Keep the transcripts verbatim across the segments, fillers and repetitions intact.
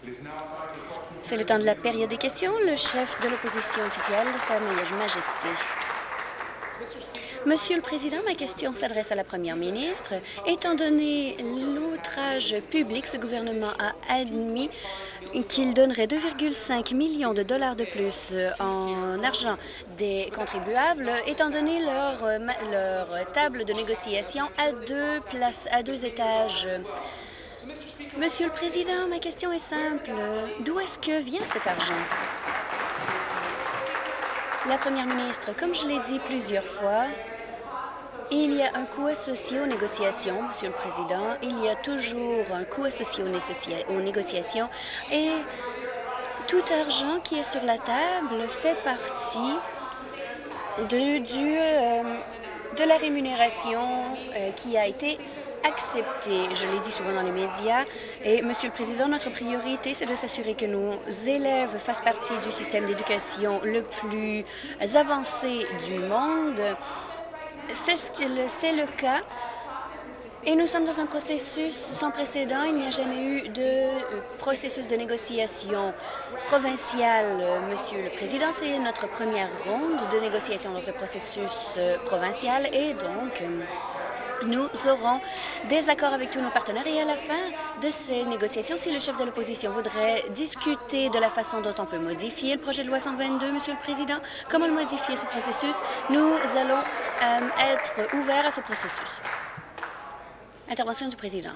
C'est le temps de la période des questions. Le chef de l'opposition officielle, Sa Majesté. Monsieur le Président, ma question s'adresse à la Première ministre. Étant donné l'outrage public, ce gouvernement a admis qu'il donnerait deux virgule cinq millions de dollars de plus en argent des contribuables, étant donné leur, leur table de négociation à deux places, à deux étages. Monsieur le Président, ma question est simple. D'où est-ce que vient cet argent? La Première ministre, comme je l'ai dit plusieurs fois, il y a un coût associé aux négociations, Monsieur le Président. Il y a toujours un coût associé aux, aux négociations et tout argent qui est sur la table fait partie de, du, euh, de la rémunération euh, qui a été acceptée. Je l'ai dit souvent dans les médias. Et, Monsieur le Président, notre priorité, c'est de s'assurer que nos élèves fassent partie du système d'éducation le plus avancé du monde. C'est ce c'est le cas. Et nous sommes dans un processus sans précédent. Il n'y a jamais eu de processus de négociation provincial, Monsieur le Président. C'est notre première ronde de négociation dans ce processus provincial et donc nous aurons des accords avec tous nos partenaires et à la fin de ces négociations, si le chef de l'opposition voudrait discuter de la façon dont on peut modifier le projet de loi cent vingt-deux, Monsieur le Président, comment le modifier ce processus, nous allons euh, être ouverts à ce processus. Intervention du Président.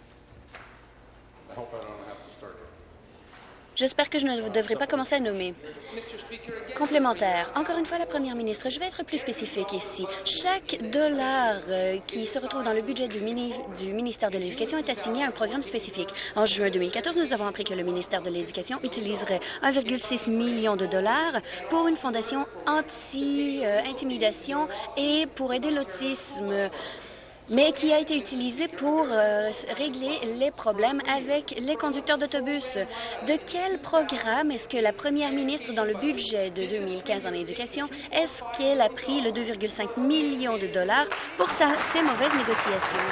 J'espère que je ne devrai pas commencer à nommer. Complémentaire. Encore une fois, la Première ministre, je vais être plus spécifique ici. Chaque dollar euh, qui se retrouve dans le budget du, mini du ministère de l'Éducation est assigné à un programme spécifique. En juin deux mille quatorze, nous avons appris que le ministère de l'Éducation utiliserait un virgule six million de dollars pour une fondation anti-intimidation et pour aider l'autisme, mais qui a été utilisé pour euh, régler les problèmes avec les conducteurs d'autobus. De quel programme est-ce que la première ministre, dans le budget de deux mille quinze en éducation, est-ce qu'elle a pris le deux virgule cinq millions de dollars pour sa, ces mauvaises négociations?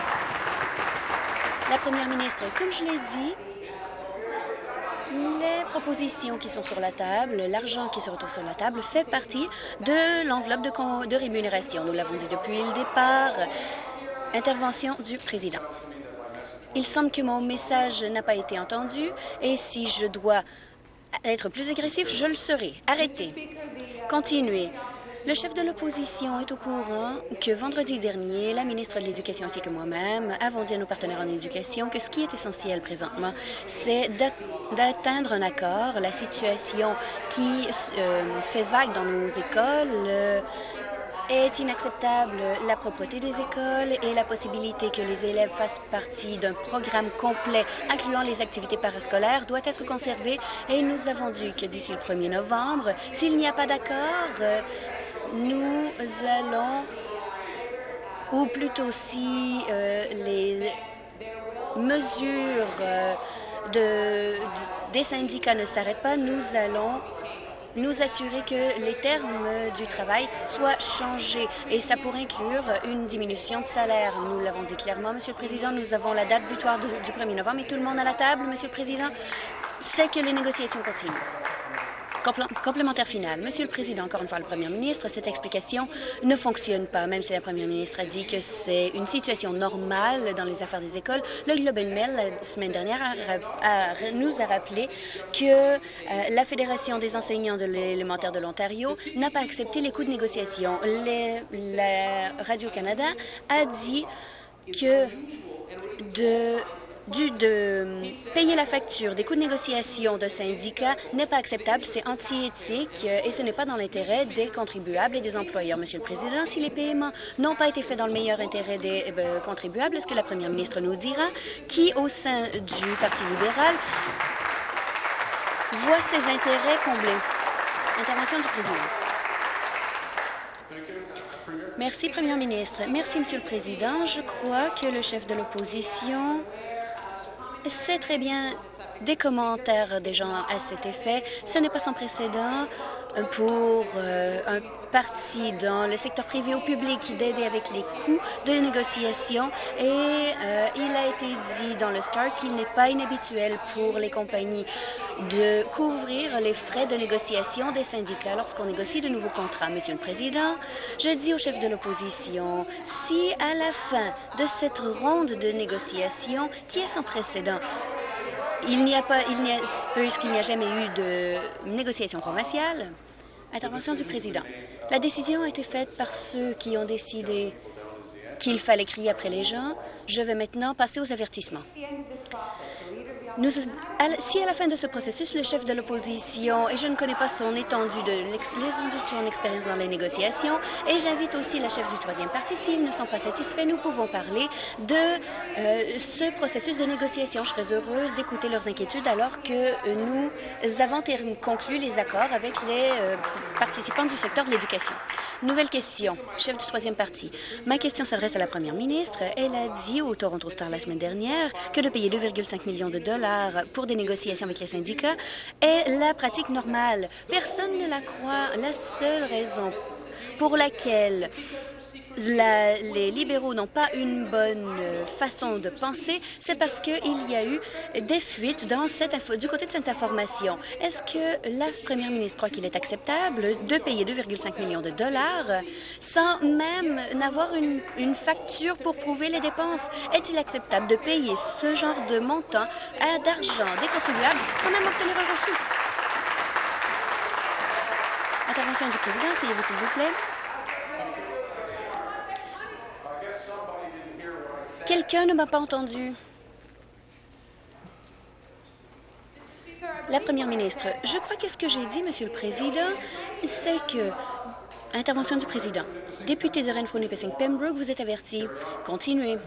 La première ministre, comme je l'ai dit, les propositions qui sont sur la table, l'argent qui se retrouve sur la table, fait partie de l'enveloppe de, de rémunération. Nous l'avons dit depuis le départ. Intervention du Président. Il semble que mon message n'a pas été entendu et si je dois être plus agressif, je le serai. Arrêtez. Continuez. Le chef de l'opposition est au courant que vendredi dernier, la ministre de l'Éducation ainsi que moi-même avons dit à nos partenaires en éducation que ce qui est essentiel présentement, c'est d'atteindre un accord. La situation qui euh, fait vague dans nos écoles euh, est inacceptable. La propreté des écoles et la possibilité que les élèves fassent partie d'un programme complet incluant les activités parascolaires doit être conservée et nous avons dit que d'ici le premier novembre, s'il n'y a pas d'accord, nous allons, ou plutôt si euh, les mesures euh, de, de, des syndicats ne s'arrêtent pas, nous allons nous assurer que les termes du travail soient changés et ça pourrait inclure une diminution de salaire. Nous l'avons dit clairement, Monsieur le Président, nous avons la date butoir du, du premier novembre et tout le monde à la table, Monsieur le Président, sait que les négociations continuent. Complémentaire final. Monsieur le Président, encore une fois, le Premier ministre, cette explication ne fonctionne pas, même si la Première ministre a dit que c'est une situation normale dans les affaires des écoles. Le Globe and Mail, la semaine dernière, a, a, nous a rappelé que euh, la Fédération des enseignants de l'élémentaire de l'Ontario n'a pas accepté les coûts de négociation. Les, la Radio-Canada a dit que de... Du, de payer la facture des coûts de négociation de syndicats n'est pas acceptable, c'est anti-éthique et ce n'est pas dans l'intérêt des contribuables et des employeurs. Monsieur le Président, si les paiements n'ont pas été faits dans le meilleur intérêt des euh, contribuables, est-ce que la Première ministre nous dira qui, au sein du Parti libéral, voit ses intérêts comblés? Intervention du Président. Merci, Première ministre. Merci, Monsieur le Président. Je crois que le chef de l'opposition sait très bien des commentaires des gens à cet effet. Ce n'est pas sans précédent pour euh, un parti dans le secteur privé au public d'aider avec les coûts de négociation et euh, il a été dit dans le Star qu'il n'est pas inhabituel pour les compagnies de couvrir les frais de négociation des syndicats lorsqu'on négocie de nouveaux contrats. Monsieur le Président, je dis au chef de l'opposition, si à la fin de cette ronde de négociation qui est sans précédent, il n'y a pas, il n'y a, puisqu'il n'y a jamais eu de négociation commerciale. Intervention du président. La décision a été faite par ceux qui ont décidé qu'il fallait crier après les gens. Je vais maintenant passer aux avertissements. Nous, à, si à la fin de ce processus, le chef de l'opposition, et je ne connais pas son étendue de, l'étendue de son expérience dans les négociations, et j'invite aussi la chef du troisième parti, s'ils ne sont pas satisfaits, nous pouvons parler de euh, ce processus de négociation. Je serais heureuse d'écouter leurs inquiétudes alors que nous avons conclu les accords avec les euh, participants du secteur de l'éducation. Nouvelle question, chef du troisième parti. Ma question s'adresse à la première ministre. Elle a dit au Toronto Star la semaine dernière que de payer deux virgule cinq millions de dollars pour des négociations avec les syndicats est la pratique normale. Personne ne la croit. La seule raison pour laquelle la, les libéraux n'ont pas une bonne façon de penser, c'est parce qu'il y a eu des fuites dans cette info, du côté de cette information. Est-ce que la première ministre croit qu'il est acceptable de payer deux virgule cinq millions de dollars sans même n'avoir une, une facture pour prouver les dépenses? Est-il acceptable de payer ce genre de montant à d'argent des contribuables sans même obtenir un reçu? Intervention du président, essayez-vous s'il vous plaît. Quelqu'un ne m'a pas entendu. La première ministre, je crois que ce que j'ai dit, Monsieur le Président, c'est que... Intervention du président. Député de Renfrew-Nipissing-Pembroke, vous êtes averti. Continuez.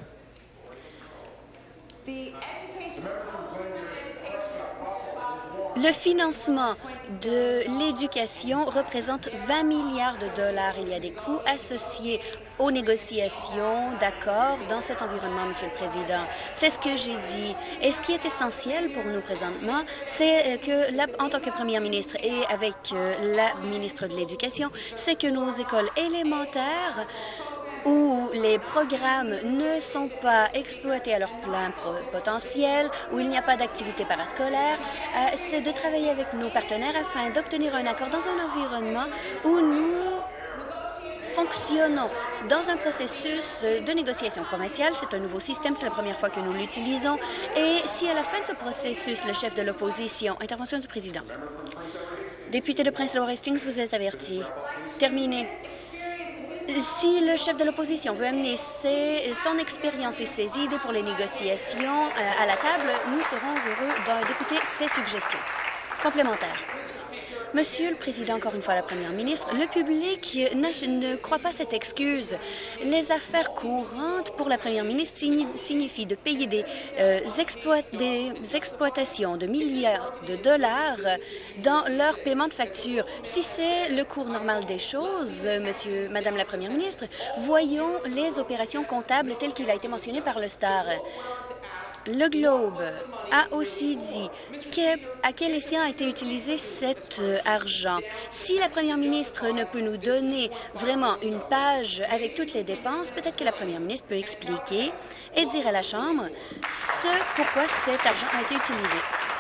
Le financement de l'éducation représente vingt milliards de dollars. Il y a des coûts associés aux négociations d'accords dans cet environnement, Monsieur le Président. C'est ce que j'ai dit. Et ce qui est essentiel pour nous présentement, c'est que, la, en tant que première ministre et avec euh, la ministre de l'Éducation, c'est que nos écoles élémentaires où les programmes ne sont pas exploités à leur plein potentiel, où il n'y a pas d'activité parascolaire, euh, c'est de travailler avec nos partenaires afin d'obtenir un accord dans un environnement où nous fonctionnons dans un processus de négociation provinciale. C'est un nouveau système, c'est la première fois que nous l'utilisons. Et si à la fin de ce processus, le chef de l'opposition... Intervention du président. Député de Prince-Edward-Hastings, vous êtes averti. Terminé. Si le chef de l'opposition veut amener ses, son expérience et ses idées pour les négociations euh, à la table, nous serons heureux d'écouter ses suggestions. Complémentaire. Monsieur le Président, encore une fois la Première ministre, le public ne croit pas cette excuse. Les affaires courantes pour la Première ministre signifient de payer des, euh, exploit des exploitations de milliards de dollars dans leur paiement de facture. Si c'est le cours normal des choses, Monsieur, Madame la Première ministre, voyons les opérations comptables telles qu'il a été mentionné par le Star. Le Globe a aussi dit que, à quel escient a été utilisé cet euh, argent. Si la première ministre ne peut nous donner vraiment une page avec toutes les dépenses, peut-être que la première ministre peut expliquer et dire à la Chambre ce pourquoi cet argent a été utilisé.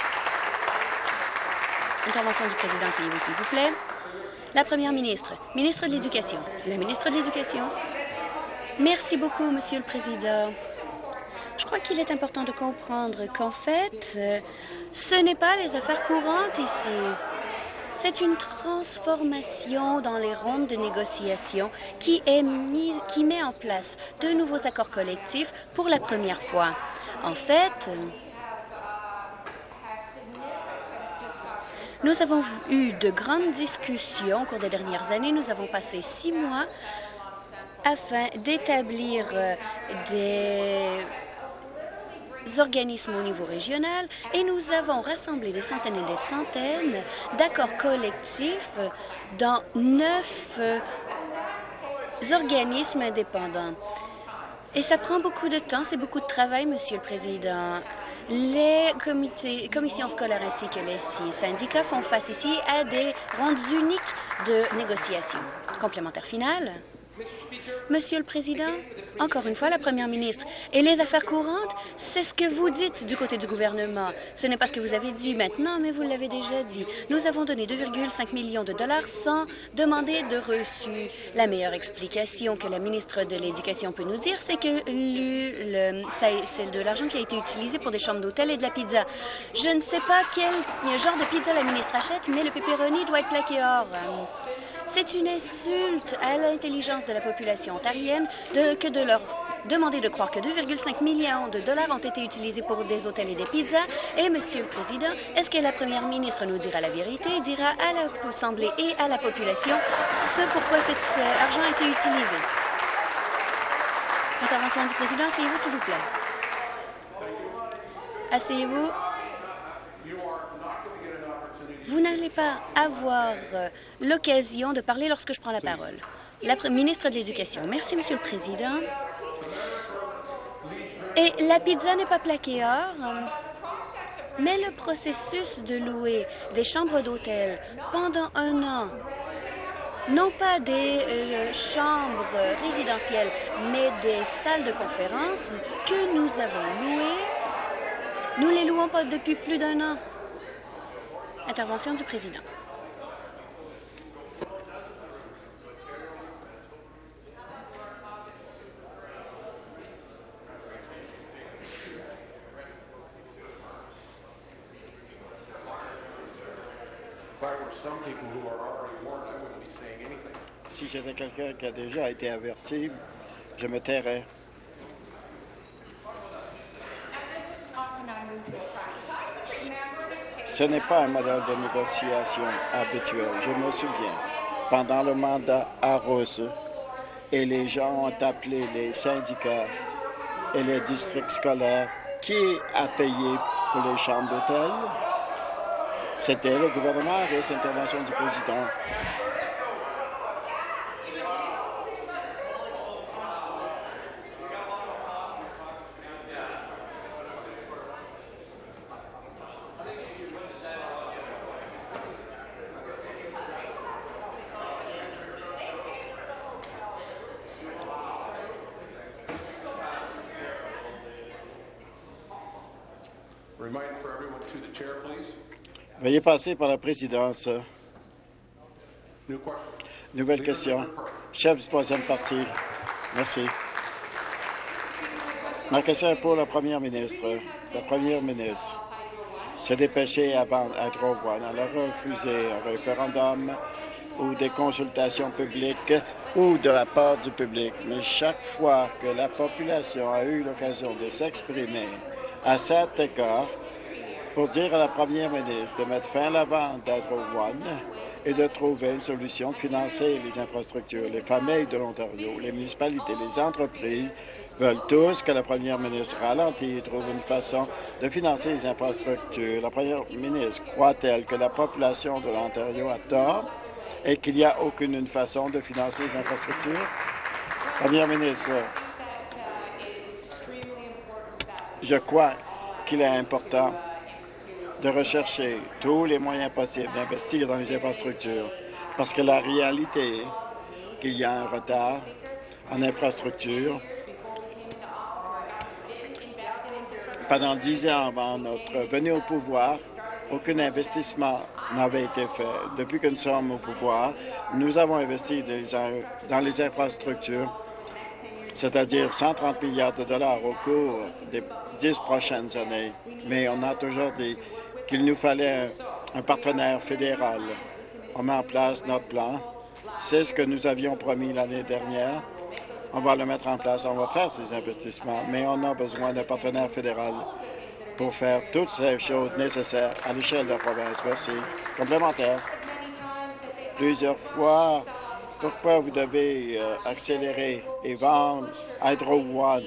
Intervention du président, essayez-vous s'il vous plaît. La première ministre, ministre de l'Éducation. La ministre de l'Éducation. Merci beaucoup, Monsieur le Président. Je crois qu'il est important de comprendre qu'en fait, euh, ce n'est pas les affaires courantes ici. C'est une transformation dans les rondes de négociation qui, est mis, qui met en place de nouveaux accords collectifs pour la première fois. En fait, euh, nous avons eu de grandes discussions au cours des dernières années. Nous avons passé six mois afin d'établir euh, des organismes au niveau régional et nous avons rassemblé des centaines et des centaines d'accords collectifs dans neuf euh, organismes indépendants. Et ça prend beaucoup de temps, c'est beaucoup de travail, Monsieur le Président. Les comités, commissions scolaires ainsi que les syndicats font face ici à des rondes uniques de négociations. Complémentaire final. Monsieur le Président, encore une fois, la Première ministre et les affaires courantes, c'est ce que vous dites du côté du gouvernement. Ce n'est pas ce que vous avez dit maintenant, mais vous l'avez déjà dit. Nous avons donné deux virgule cinq millions de dollars sans demander de reçu. La meilleure explication que la ministre de l'Éducation peut nous dire, c'est que c'est de l'argent qui a été utilisé pour des chambres d'hôtel et de la pizza. Je ne sais pas quel genre de pizza la ministre achète, mais le pepperoni doit être plaqué or. C'est une insulte à l'intelligence de la population ontarienne de, que de leur demander de croire que deux virgule cinq millions de dollars ont été utilisés pour des hôtels et des pizzas. Et, Monsieur le Président, est-ce que la Première ministre nous dira la vérité et dira à l'Assemblée et à la population ce pourquoi cet argent a été utilisé? Intervention du Président. Asseyez-vous, s'il vous plaît. Asseyez-vous. Vous n'allez pas avoir l'occasion de parler lorsque je prends la parole. La ministre de l'Éducation. Merci, Monsieur le Président. Et la pizza n'est pas plaquée or, mais le processus de louer des chambres d'hôtel pendant un an, non pas des euh, chambres résidentielles, mais des salles de conférence que nous avons louées, nous les louons pas depuis plus d'un an. Intervention du Président. Si j'étais quelqu'un qui a déjà été averti, je me tairais. Ce n'est pas un modèle de négociation habituel. Je me souviens, pendant le mandat à Rose, et les gens ont appelé les syndicats et les districts scolaires. Qui a payé pour les chambres d'hôtel? C'était le gouvernement et cette intervention du président. Veuillez passer par la présidence. Nouvelle question. Chef du troisième parti. Merci. Ma question est pour la première ministre. La première ministre s'est dépêchée avant Hydro One. Elle a refusé un référendum ou des consultations publiques ou de la part du public. Mais chaque fois que la population a eu l'occasion de s'exprimer à cet égard, pour dire à la première ministre de mettre fin à la vente d'Hydro One et de trouver une solution de financer les infrastructures. Les familles de l'Ontario, les municipalités, les entreprises veulent tous que la première ministre ralentit et trouve une façon de financer les infrastructures. La première ministre croit-elle que la population de l'Ontario a tort et qu'il n'y a aucune façon de financer les infrastructures? Première ministre, je crois qu'il est important de rechercher tous les moyens possibles d'investir dans les infrastructures, parce que la réalité est qu'il y a un retard en infrastructure. Pendant dix ans avant notre venue au pouvoir, aucun investissement n'avait été fait. Depuis que nous sommes au pouvoir, nous avons investi dans les infrastructures, c'est-à-dire cent trente milliards de dollars au cours des dix prochaines années. Mais on a toujours dit qu'il nous fallait un, un partenaire fédéral. On met en place notre plan. C'est ce que nous avions promis l'année dernière. On va le mettre en place. On va faire ces investissements, mais on a besoin d'un partenaire fédéral pour faire toutes ces choses nécessaires à l'échelle de la province. Merci. Complémentaire. Plusieurs fois, pourquoi vous devez euh, accélérer et vendre Hydro One?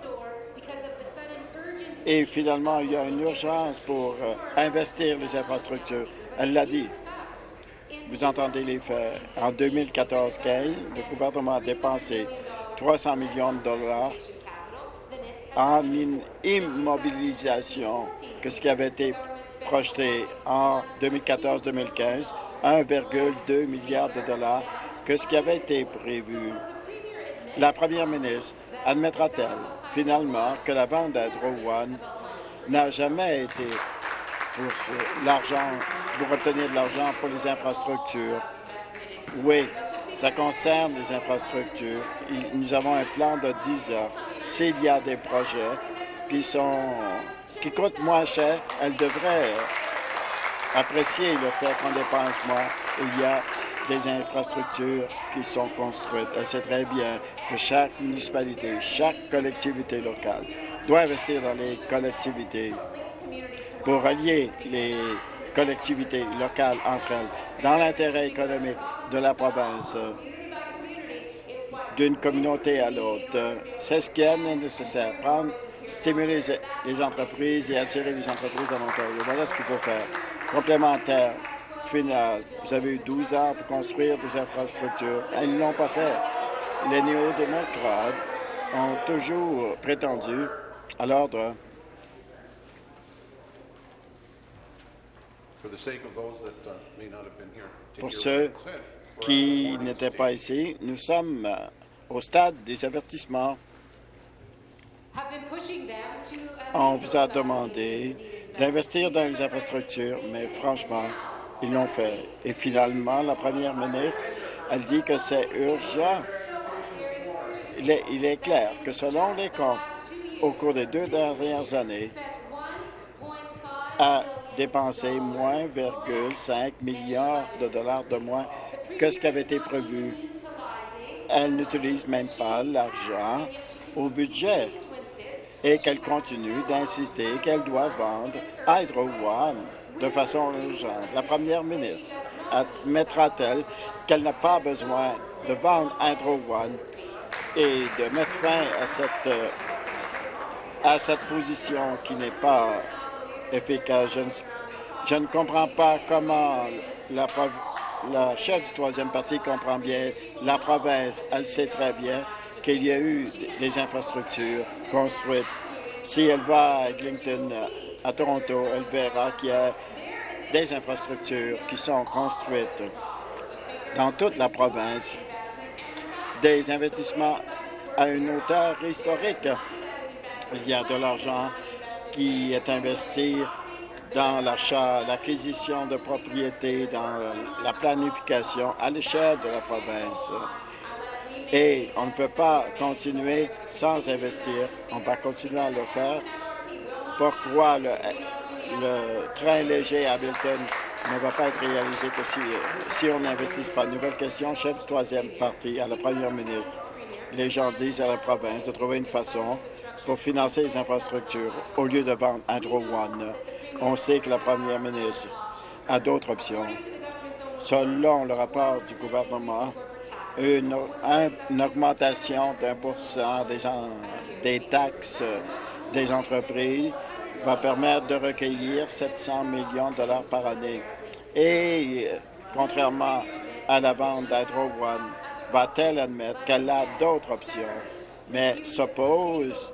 Et finalement, il y a une urgence pour euh, investir les infrastructures. Elle l'a dit. Vous entendez les faits. En deux mille quatorze quinze, le gouvernement a dépensé trois cents millions de dollars en immobilisation que ce qui avait été projeté en deux mille quatorze deux mille quinze, un virgule deux milliard de dollars, que ce qui avait été prévu. La première ministre admettra-t-elle finalement que la vente d'Hydro One n'a jamais été pour l'argent, pour obtenir de l'argent pour les infrastructures? Oui, ça concerne les infrastructures. Nous avons un plan de dix ans. S'il y a des projets qui sont qui coûtent moins cher, elle devrait apprécier le fait qu'on dépense moins. Il y a des infrastructures qui sont construites. Elle sait très bien que chaque municipalité, chaque collectivité locale doit investir dans les collectivités pour relier les collectivités locales entre elles dans l'intérêt économique de la province, d'une communauté à l'autre. C'est ce qui est nécessaire. Prendre, stimuler les entreprises et attirer les entreprises en Ontario. Voilà ce qu'il faut faire. Complémentaire final. Vous avez eu douze ans pour construire des infrastructures. Ils ne l'ont pas fait. Les néo-démocrates ont toujours prétendu à l'ordre. Pour ceux qui n'étaient pas ici, nous sommes au stade des avertissements. On vous a demandé d'investir dans les infrastructures, mais franchement, ils l'ont fait. Et finalement, la première ministre, elle dit que c'est urgent. Il est, il est clair que selon les comptes, au cours des deux dernières années, a dépensé moins un virgule cinq milliard de dollars de moins que ce qui avait été prévu. Elle n'utilise même pas l'argent au budget et qu'elle continue d'inciter qu'elle doit vendre Hydro One de façon urgente. La première ministre admettra-t-elle qu'elle n'a pas besoin de vendre Hydro One et de mettre fin à cette, à cette position qui n'est pas efficace? Je ne, je ne comprends pas comment la, la chef du troisième parti comprend bien. La province, elle sait très bien qu'il y a eu des infrastructures construites. Si elle va à Eglinton, à Toronto, elle verra qu'il y a des infrastructures qui sont construites dans toute la province, des investissements à une hauteur historique. Il y a de l'argent qui est investi dans l'achat, l'acquisition de propriétés, dans la planification à l'échelle de la province. Et on ne peut pas continuer sans investir. On va continuer à le faire. Pourquoi le, le train léger à Hamilton ne va pas être réalisé que si, si on n'investit pas? Nouvelle question, chef du troisième parti, à la première ministre. Les gens disent à la province de trouver une façon pour financer les infrastructures au lieu de vendre Hydro One. On sait que la première ministre a d'autres options. Selon le rapport du gouvernement, une, une augmentation d'un pour cent des, des taxes des entreprises va permettre de recueillir sept cents millions de dollars par année. Et, contrairement à la vente d'Hydro One, va-t-elle admettre qu'elle a d'autres options, mais s'oppose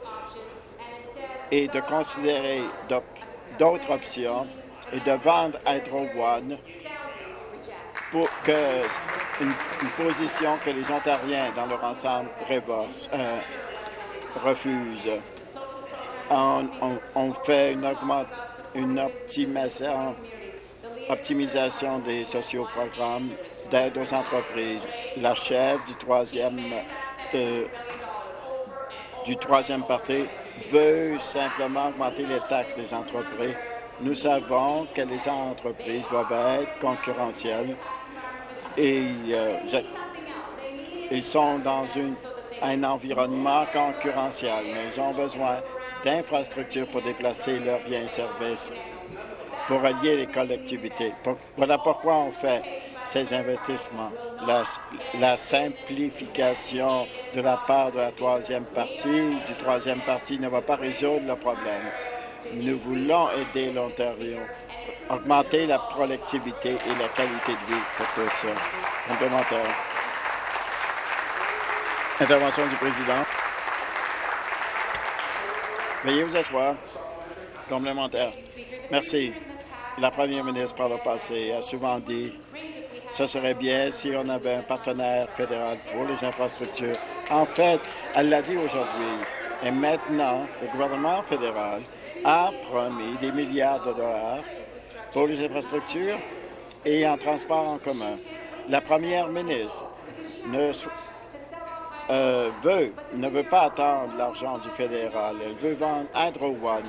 et de considérer d'autres options et de vendre Hydro One pour que une, une position que les Ontariens dans leur ensemble réversent, euh, refusent. On, on, on fait une, augmente, une optimisation, optimisation des socioprogrammes d'aide aux entreprises. La chef du troisième, de, du troisième parti veut simplement augmenter les taxes des entreprises. Nous savons que les entreprises doivent être concurrentielles et euh, ils sont dans une, un environnement concurrentiel, mais ils ont besoin d'infrastructures pour déplacer leurs biens et services, pour relier les collectivités. Pour, voilà pourquoi on fait ces investissements. La, la simplification de la part de la troisième partie, du troisième parti, ne va pas résoudre le problème. Nous voulons aider l'Ontario, augmenter la productivité et la qualité de vie pour tous. Complémentaire. Intervention du président. Veuillez vous asseoir. Complémentaire. Merci. La première ministre, par le passé, a souvent dit que ce serait bien si on avait un partenaire fédéral pour les infrastructures. En fait, elle l'a dit aujourd'hui. Et maintenant, le gouvernement fédéral a promis des milliards de dollars pour les infrastructures et en transport en commun. La première ministre ne, euh, veut, ne veut pas attendre l'argent du fédéral. Elle veut vendre Hydro One.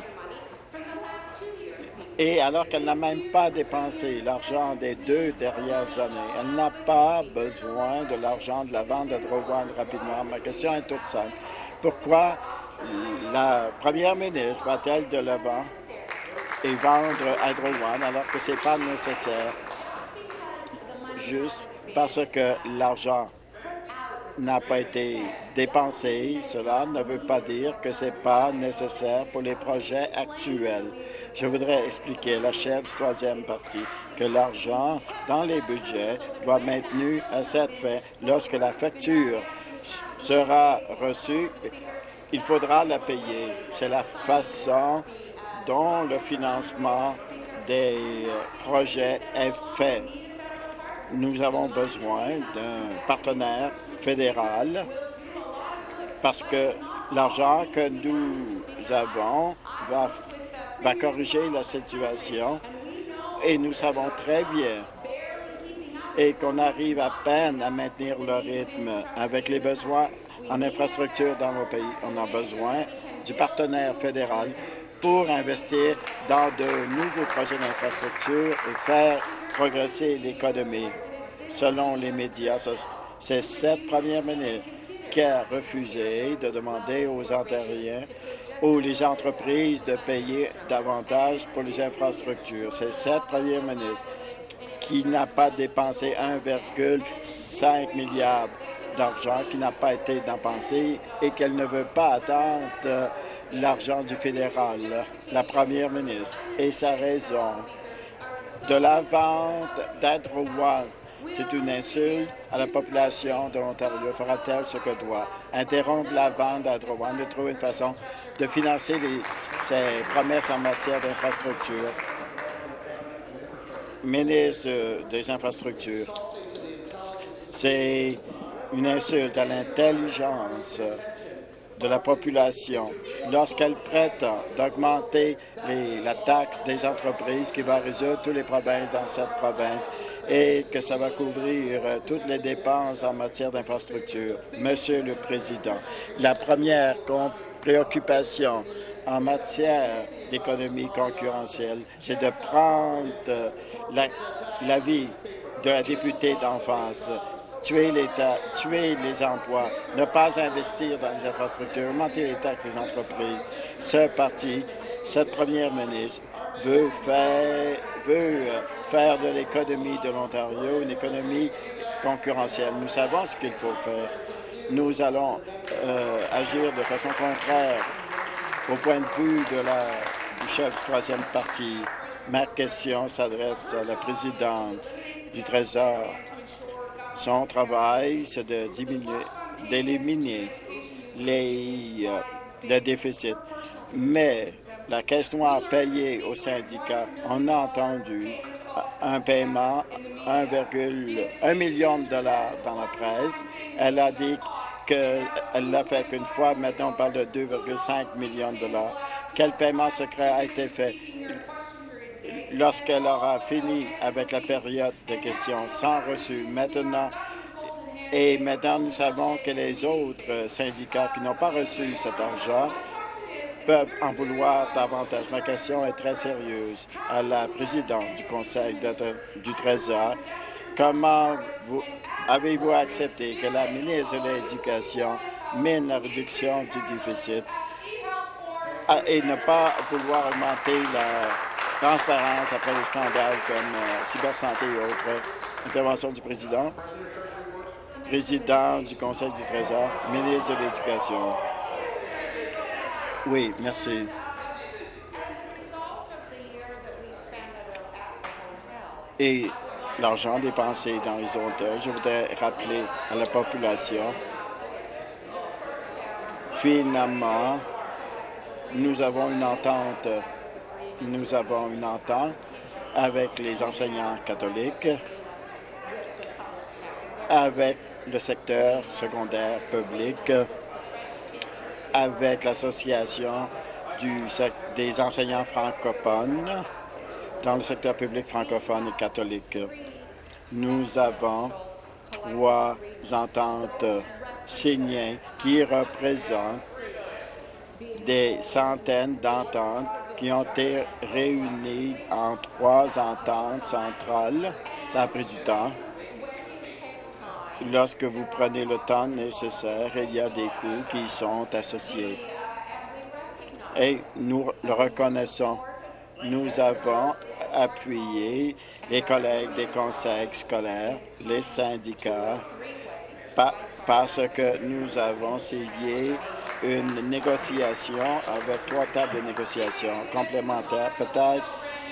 Et alors qu'elle n'a même pas dépensé l'argent des deux dernières années, elle n'a pas besoin de l'argent de la vente d'Hydro One rapidement. Ma question est toute simple. Pourquoi la première ministre va-t-elle de l'avant et vendre Hydro One alors que ce n'est pas nécessaire, juste parce que l'argent n'a pas été dépensé? Cela ne veut pas dire que ce n'est pas nécessaire pour les projets actuels. Je voudrais expliquer à la chef du troisième parti que l'argent dans les budgets doit être maintenu à cette fin. Lorsque la facture sera reçue, il faudra la payer. C'est la façon dont le financement des projets est fait. Nous avons besoin d'un partenaire fédéral parce que l'argent que nous avons va, va corriger la situation et nous savons très bien et qu'on arrive à peine à maintenir le rythme avec les besoins en infrastructure dans nos pays. On a besoin du partenaire fédéral pour investir dans de nouveaux projets d'infrastructure et faire progresser l'économie. Selon les médias, c'est cette première ministre qui a refusé de demander aux Ontariens ou les entreprises de payer davantage pour les infrastructures. C'est cette première ministre qui n'a pas dépensé un virgule cinq milliard d'argent qui n'a pas été dépensé et qu'elle ne veut pas attendre euh, l'argent du fédéral. La première ministre et sa raison de la vente d'Hydro One, c'est une insulte à la population de l'Ontario. Fera-t-elle ce que doit? Interrompre la vente d'Hydro One et trouver une façon de financer les, ses promesses en matière d'infrastructure. Ministre des Infrastructures, c'est une insulte à l'intelligence de la population lorsqu'elle prétend d'augmenter la taxe des entreprises qui va résoudre tous les problèmes dans cette province et que ça va couvrir euh, toutes les dépenses en matière d'infrastructure. Monsieur le Président, la première préoccupation en matière d'économie concurrentielle, c'est de prendre euh, l'avis de la députée d'enfance, tuer l'État, tuer les emplois, ne pas investir dans les infrastructures, augmenter les taxes des entreprises. Ce parti, cette première ministre, veut faire, veut faire de l'économie de l'Ontario une économie concurrentielle. Nous savons ce qu'il faut faire. Nous allons euh, agir de façon contraire au point de vue de la, du chef du troisième parti. Ma question s'adresse à la présidente du Trésor. Son travail, c'est de diminuer, d'éliminer les, euh, les déficits. Mais la Caisse noire payée aux syndicats, on a entendu un paiement, un virgule un million de dollars dans la presse. Elle a dit qu'elle l'a fait qu'une fois. Maintenant, on parle de deux virgule cinq millions de dollars. Quel paiement secret a été fait lorsqu'elle aura fini avec la période de questions sans reçu? Maintenant, et maintenant, nous savons que les autres syndicats qui n'ont pas reçu cet argent peuvent en vouloir davantage. Ma question est très sérieuse à la présidente du Conseil de, du Trésor. Comment avez-vous accepté que la ministre de l'Éducation mène la réduction du déficit et ne pas vouloir augmenter la transparence après les scandales comme euh, cybersanté et autres? Intervention du président. Président du Conseil du Trésor, ministre de l'Éducation. Oui, merci. Et l'argent dépensé dans les hôtels, je voudrais rappeler à la population, finalement, Nous avons une entente, nous avons une entente avec les enseignants catholiques, avec le secteur secondaire public, avec l'Association du, des enseignants francophones dans le secteur public francophone et catholique. Nous avons trois ententes signées qui représentent des centaines d'ententes qui ont été réunies en trois ententes centrales. Ça a pris du temps. Lorsque vous prenez le temps nécessaire, il y a des coûts qui y sont associés. Et nous le reconnaissons. Nous avons appuyé les collègues des conseils scolaires, les syndicats, pa parce que nous avons signé une négociation avec trois tables de négociation complémentaires. Peut-être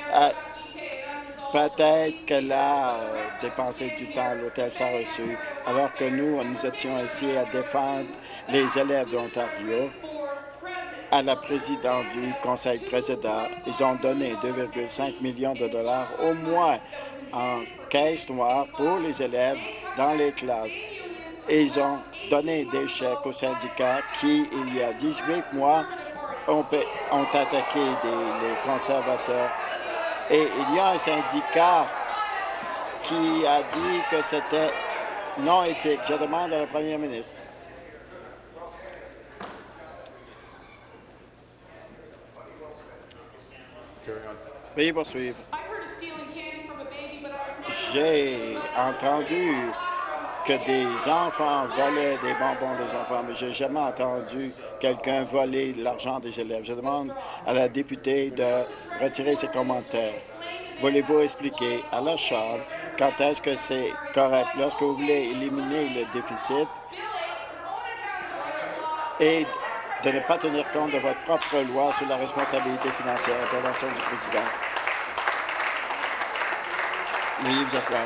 peut-être qu'elle a euh, dépensé du temps à l'hôtel sans reçu, alors que nous, nous étions ici à défendre les élèves d'Ontario. À la présidente du conseil président, ils ont donné deux virgule cinq millions de dollars au moins en caisse noire pour les élèves dans les classes. Et ils ont donné des chèques aux syndicats qui, il y a dix-huit mois, ont, ont attaqué des, les conservateurs. Et il y a un syndicat qui a dit que c'était non éthique. Je demande à la première ministre. Veuillez poursuivre. J'ai entendu que des enfants volaient des bonbons des enfants, mais je n'ai jamais entendu quelqu'un voler l'argent des élèves. Je demande à la députée de retirer ses commentaires. Voulez-vous expliquer à la Chambre quand est-ce que c'est correct lorsque vous voulez éliminer le déficit et de ne pas tenir compte de votre propre loi sur la responsabilité financière? Intervention du président. Veuillez vous asseoir.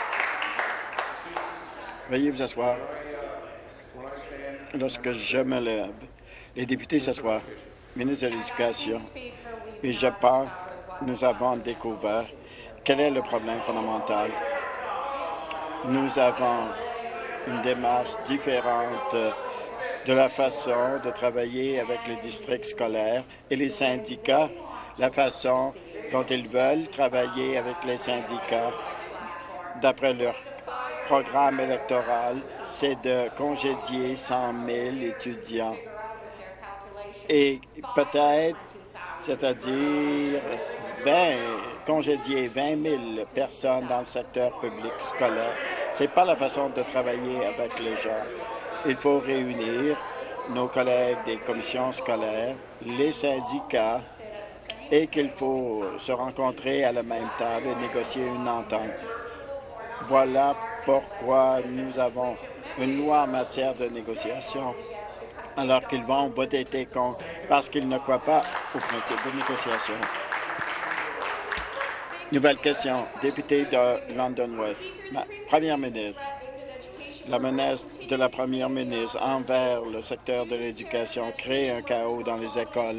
Veuillez vous asseoir. Lorsque je me lève, les députés s'assoient. Ministre de l'Éducation, et je pense que nous avons découvert quel est le problème fondamental. Nous avons une démarche différente de la façon de travailler avec les districts scolaires et les syndicats, la façon dont ils veulent travailler avec les syndicats d'après leur programme électoral, c'est de congédier cent mille étudiants. Et peut-être, c'est-à-dire vingt, congédier vingt mille personnes dans le secteur public scolaire. Ce n'est pas la façon de travailler avec les gens. Il faut réunir nos collègues des commissions scolaires, les syndicats, et qu'il faut se rencontrer à la même table et négocier une entente. Voilà pourquoi nous avons une loi en matière de négociation, alors qu'ils vont voter contre parce qu'ils ne croient pas au principe de négociation. Nouvelle question. Député de London West. Ma première ministre. La menace de la première ministre envers le secteur de l'éducation crée un chaos dans les écoles.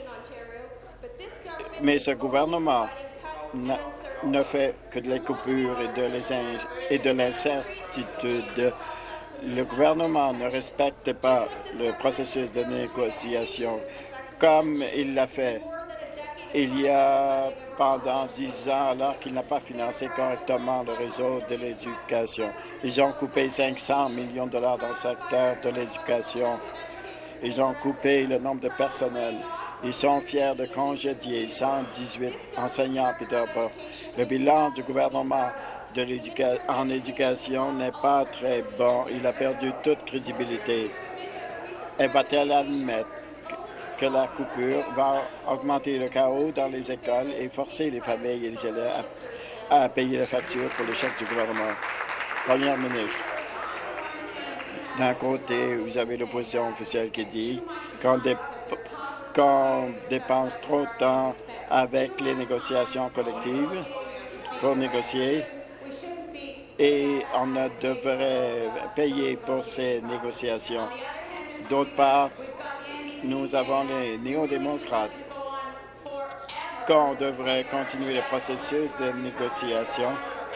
Mais ce gouvernement ne fait que de la coupure et de l'incertitude. Le gouvernement ne respecte pas le processus de négociation comme il l'a fait il y a pendant dix ans, alors qu'il n'a pas financé correctement le réseau de l'éducation. Ils ont coupé cinq cents millions de dollars dans le secteur de l'éducation. Ils ont coupé le nombre de personnel. Ils sont fiers de congédier cent dix-huit enseignants à Peterborough. Le bilan du gouvernement de l'éduca en éducation n'est pas très bon. Il a perdu toute crédibilité. Et va-t-elle admettre que la coupure va augmenter le chaos dans les écoles et forcer les familles et les élèves à, à payer la facture pour l'échec du gouvernement? Première ministre, d'un côté, vous avez l'opposition officielle qui dit qu'on dé qu'on dépense trop de temps avec les négociations collectives pour négocier et on ne devrait payer pour ces négociations. D'autre part, nous avons les néo-démocrates qu'on devrait continuer le processus de négociation,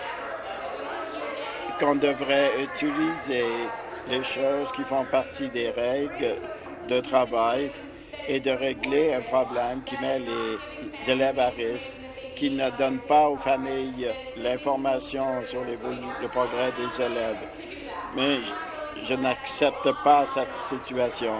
qu'on devrait utiliser les choses qui font partie des règles de travail et de régler un problème qui met les élèves à risque, qui ne donne pas aux familles l'information sur les, le progrès des élèves. Mais je, je n'accepte pas cette situation.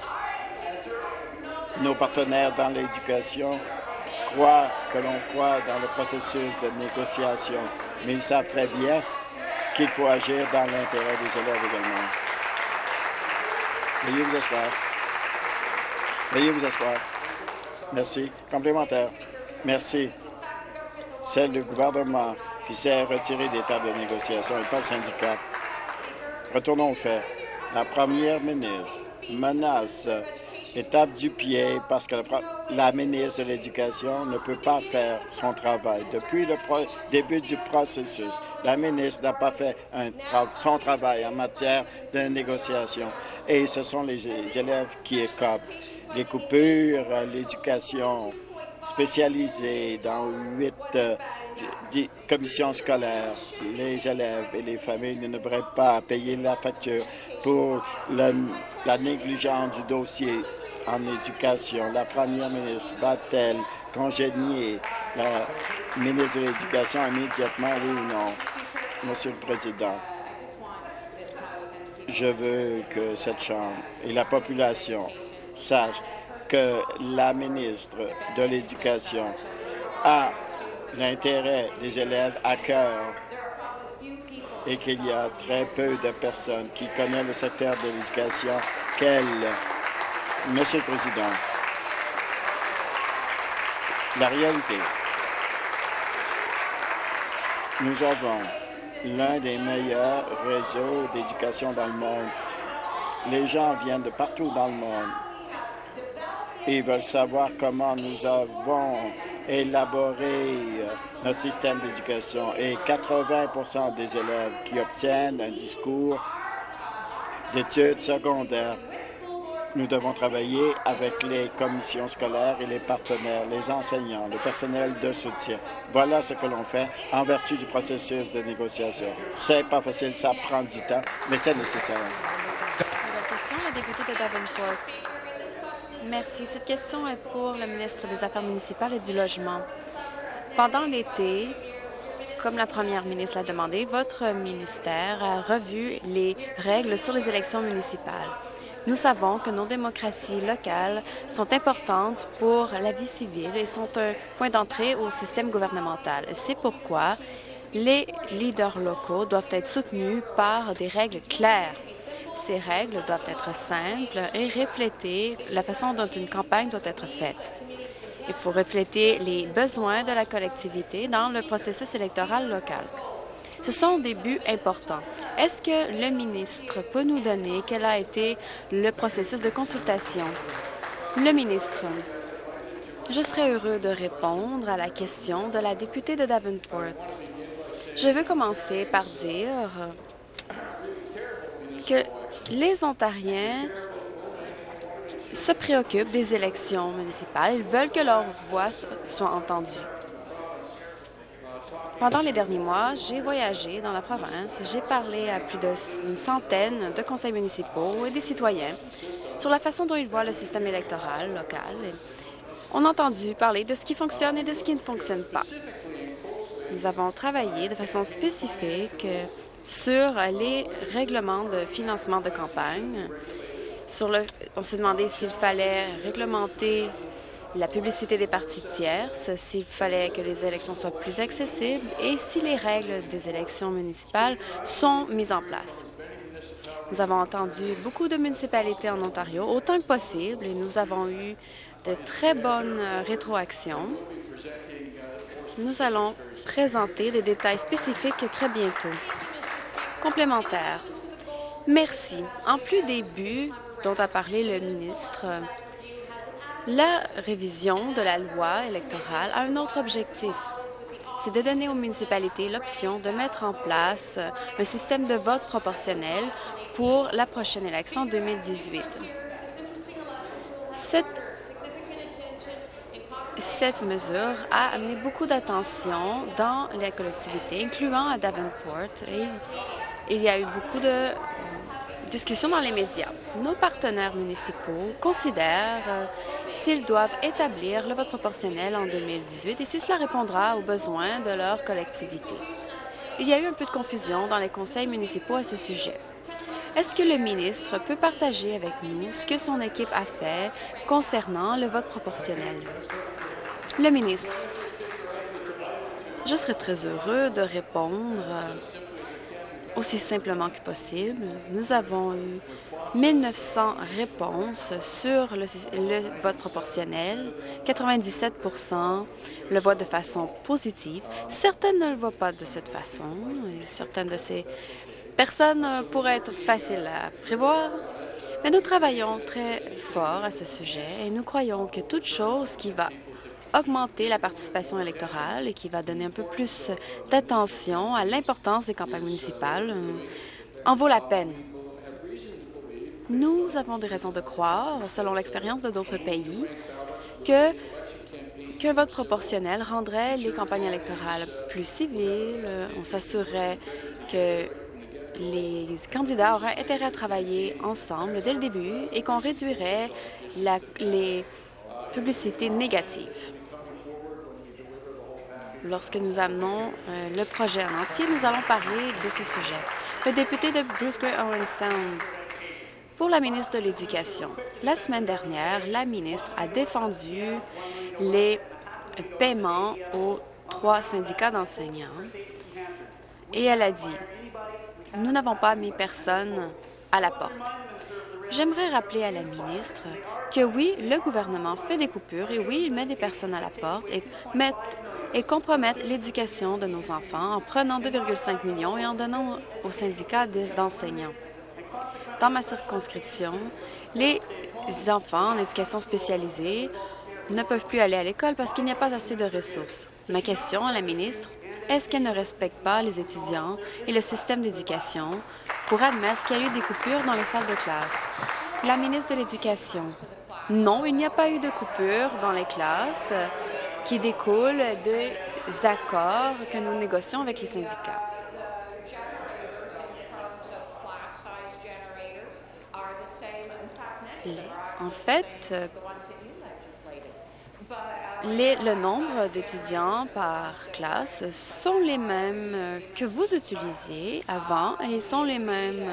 Nos partenaires dans l'éducation croient que l'on croit dans le processus de négociation, mais ils savent très bien qu'il faut agir dans l'intérêt des élèves également. Veuillez vous asseoir. Veuillez vous asseoir. Merci. Complémentaire. Merci. C'est le gouvernement qui s'est retiré des tables de négociation et pas le syndicat. Retournons aux faits. La première ministre menace et tape du pied parce que la, la ministre de l'Éducation ne peut pas faire son travail. Depuis le pro, début du processus, la ministre n'a pas fait un tra son travail en matière de négociation. Et ce sont les, les élèves qui écopent. Les coupures, l'éducation spécialisée dans huit euh, commissions scolaires. Les élèves et les familles ne devraient pas payer la facture pour le, la négligence du dossier en éducation. La première ministre va-t-elle congédier la ministre de l'Éducation immédiatement, oui ou non? Monsieur le Président, je veux que cette Chambre et la population sachent que la ministre de l'Éducation a l'intérêt des élèves à cœur et qu'il y a très peu de personnes qui connaissent le secteur de l'éducation qu'elle. Monsieur le Président, la réalité, nous avons l'un des meilleurs réseaux d'éducation dans le monde. Les gens viennent de partout dans le monde et veulent savoir comment nous avons élaboré notre système d'éducation. Et quatre-vingts pour cent des élèves qui obtiennent un discours d'études secondaires. Nous devons travailler avec les commissions scolaires et les partenaires, les enseignants, le personnel de soutien. Voilà ce que l'on fait en vertu du processus de négociation. C'est pas facile, ça prend du temps, mais c'est nécessaire. Nouvelle question, la députée de Davenport. Merci. Cette question est pour le ministre des Affaires municipales et du Logement. Pendant l'été, comme la première ministre l'a demandé, votre ministère a revu les règles sur les élections municipales. Nous savons que nos démocraties locales sont importantes pour la vie civile et sont un point d'entrée au système gouvernemental. C'est pourquoi les leaders locaux doivent être soutenus par des règles claires. Ces règles doivent être simples et refléter la façon dont une campagne doit être faite. Il faut refléter les besoins de la collectivité dans le processus électoral local. Ce sont des buts importants. Est-ce que le ministre peut nous donner quel a été le processus de consultation? Le ministre, je serais heureux de répondre à la question de la députée de Davenport. Je veux commencer par dire que les Ontariens se préoccupent des élections municipales. Ils veulent que leur voix soit entendue. Pendant les derniers mois, j'ai voyagé dans la province. J'ai parlé à plus d'une centaine de conseils municipaux et des citoyens sur la façon dont ils voient le système électoral local. On a entendu parler de ce qui fonctionne et de ce qui ne fonctionne pas. Nous avons travaillé de façon spécifique sur les règlements de financement de campagne. Sur le, on s'est demandé s'il fallait réglementer la publicité des partis tierces, s'il fallait que les élections soient plus accessibles et si les règles des élections municipales sont mises en place. Nous avons entendu beaucoup de municipalités en Ontario, autant que possible, et nous avons eu de très bonnes rétroactions. Nous allons présenter des détails spécifiques très bientôt. Complémentaire. Merci. En plus des buts dont a parlé le ministre, la révision de la loi électorale a un autre objectif. C'est de donner aux municipalités l'option de mettre en place un système de vote proportionnel pour la prochaine élection deux mille dix-huit. Cette, cette mesure a amené beaucoup d'attention dans les collectivités, incluant à Davenport, et il y a eu beaucoup de euh, discussions dans les médias. Nos partenaires municipaux considèrent euh, s'ils doivent établir le vote proportionnel en deux mille dix-huit et si cela répondra aux besoins de leur collectivité. Il y a eu un peu de confusion dans les conseils municipaux à ce sujet. Est-ce que le ministre peut partager avec nous ce que son équipe a fait concernant le vote proportionnel? Le ministre. Je serais très heureux de répondre euh, aussi simplement que possible. Nous avons eu mille neuf cents réponses sur le, le vote proportionnel, quatre-vingt-dix-sept pour cent le voient de façon positive. Certaines ne le voient pas de cette façon. Et certaines de ces personnes pourraient être faciles à prévoir. Mais nous travaillons très fort à ce sujet et nous croyons que toute chose qui va augmenter la participation électorale et qui va donner un peu plus d'attention à l'importance des campagnes municipales euh, en vaut la peine. Nous avons des raisons de croire, selon l'expérience de d'autres pays, que qu'un vote proportionnel rendrait les campagnes électorales plus civiles. On s'assurerait que les candidats auraient intérêt à travailler ensemble dès le début et qu'on réduirait la, les publicités négatives. Lorsque nous amenons euh, le projet en entier, nous allons parler de ce sujet. Le député de Bruce Grey Owen Sound. Pour la ministre de l'Éducation, la semaine dernière, la ministre a défendu les paiements aux trois syndicats d'enseignants et elle a dit « Nous n'avons pas mis personne à la porte ». J'aimerais rappeler à la ministre que oui, le gouvernement fait des coupures et oui, il met des personnes à la porte et met et compromettent l'éducation de nos enfants en prenant deux virgule cinq millions et en donnant aux syndicats d'enseignants. Dans ma circonscription, les enfants en éducation spécialisée ne peuvent plus aller à l'école parce qu'il n'y a pas assez de ressources. Ma question à la ministre, est-ce qu'elle ne respecte pas les étudiants et le système d'éducation pour admettre qu'il y a eu des coupures dans les salles de classe? La ministre de l'Éducation, non, il n'y a pas eu de coupures dans les classes qui découlent des accords que nous négocions avec les syndicats. Les, en fait, les, le nombre d'étudiants par classe sont les mêmes que vous utilisiez avant et sont les mêmes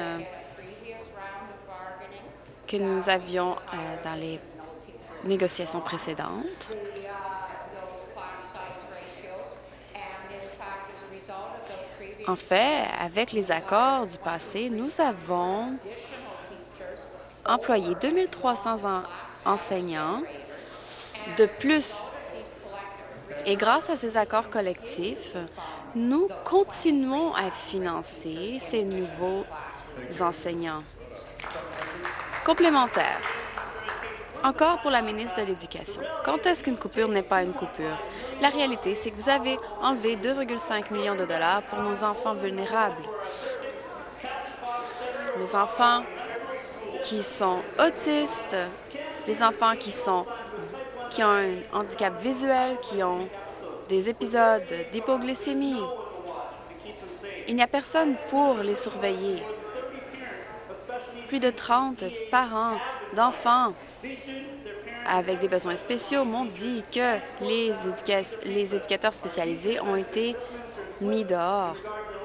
que nous avions euh, dans les négociations précédentes. En fait, avec les accords du passé, nous avons employé deux mille trois cents en enseignants de plus. Et grâce à ces accords collectifs, nous continuons à financer ces nouveaux enseignants complémentaires. Encore pour la ministre de l'Éducation. Quand est-ce qu'une coupure n'est pas une coupure? La réalité, c'est que vous avez enlevé deux virgule cinq millions de dollars pour nos enfants vulnérables. Les enfants qui sont autistes, les enfants qui, sont, qui ont un handicap visuel, qui ont des épisodes d'hypoglycémie. Il n'y a personne pour les surveiller. Plus de trente parents d'enfants avec des besoins spéciaux m'ont dit que les, éduca les éducateurs spécialisés ont été mis dehors.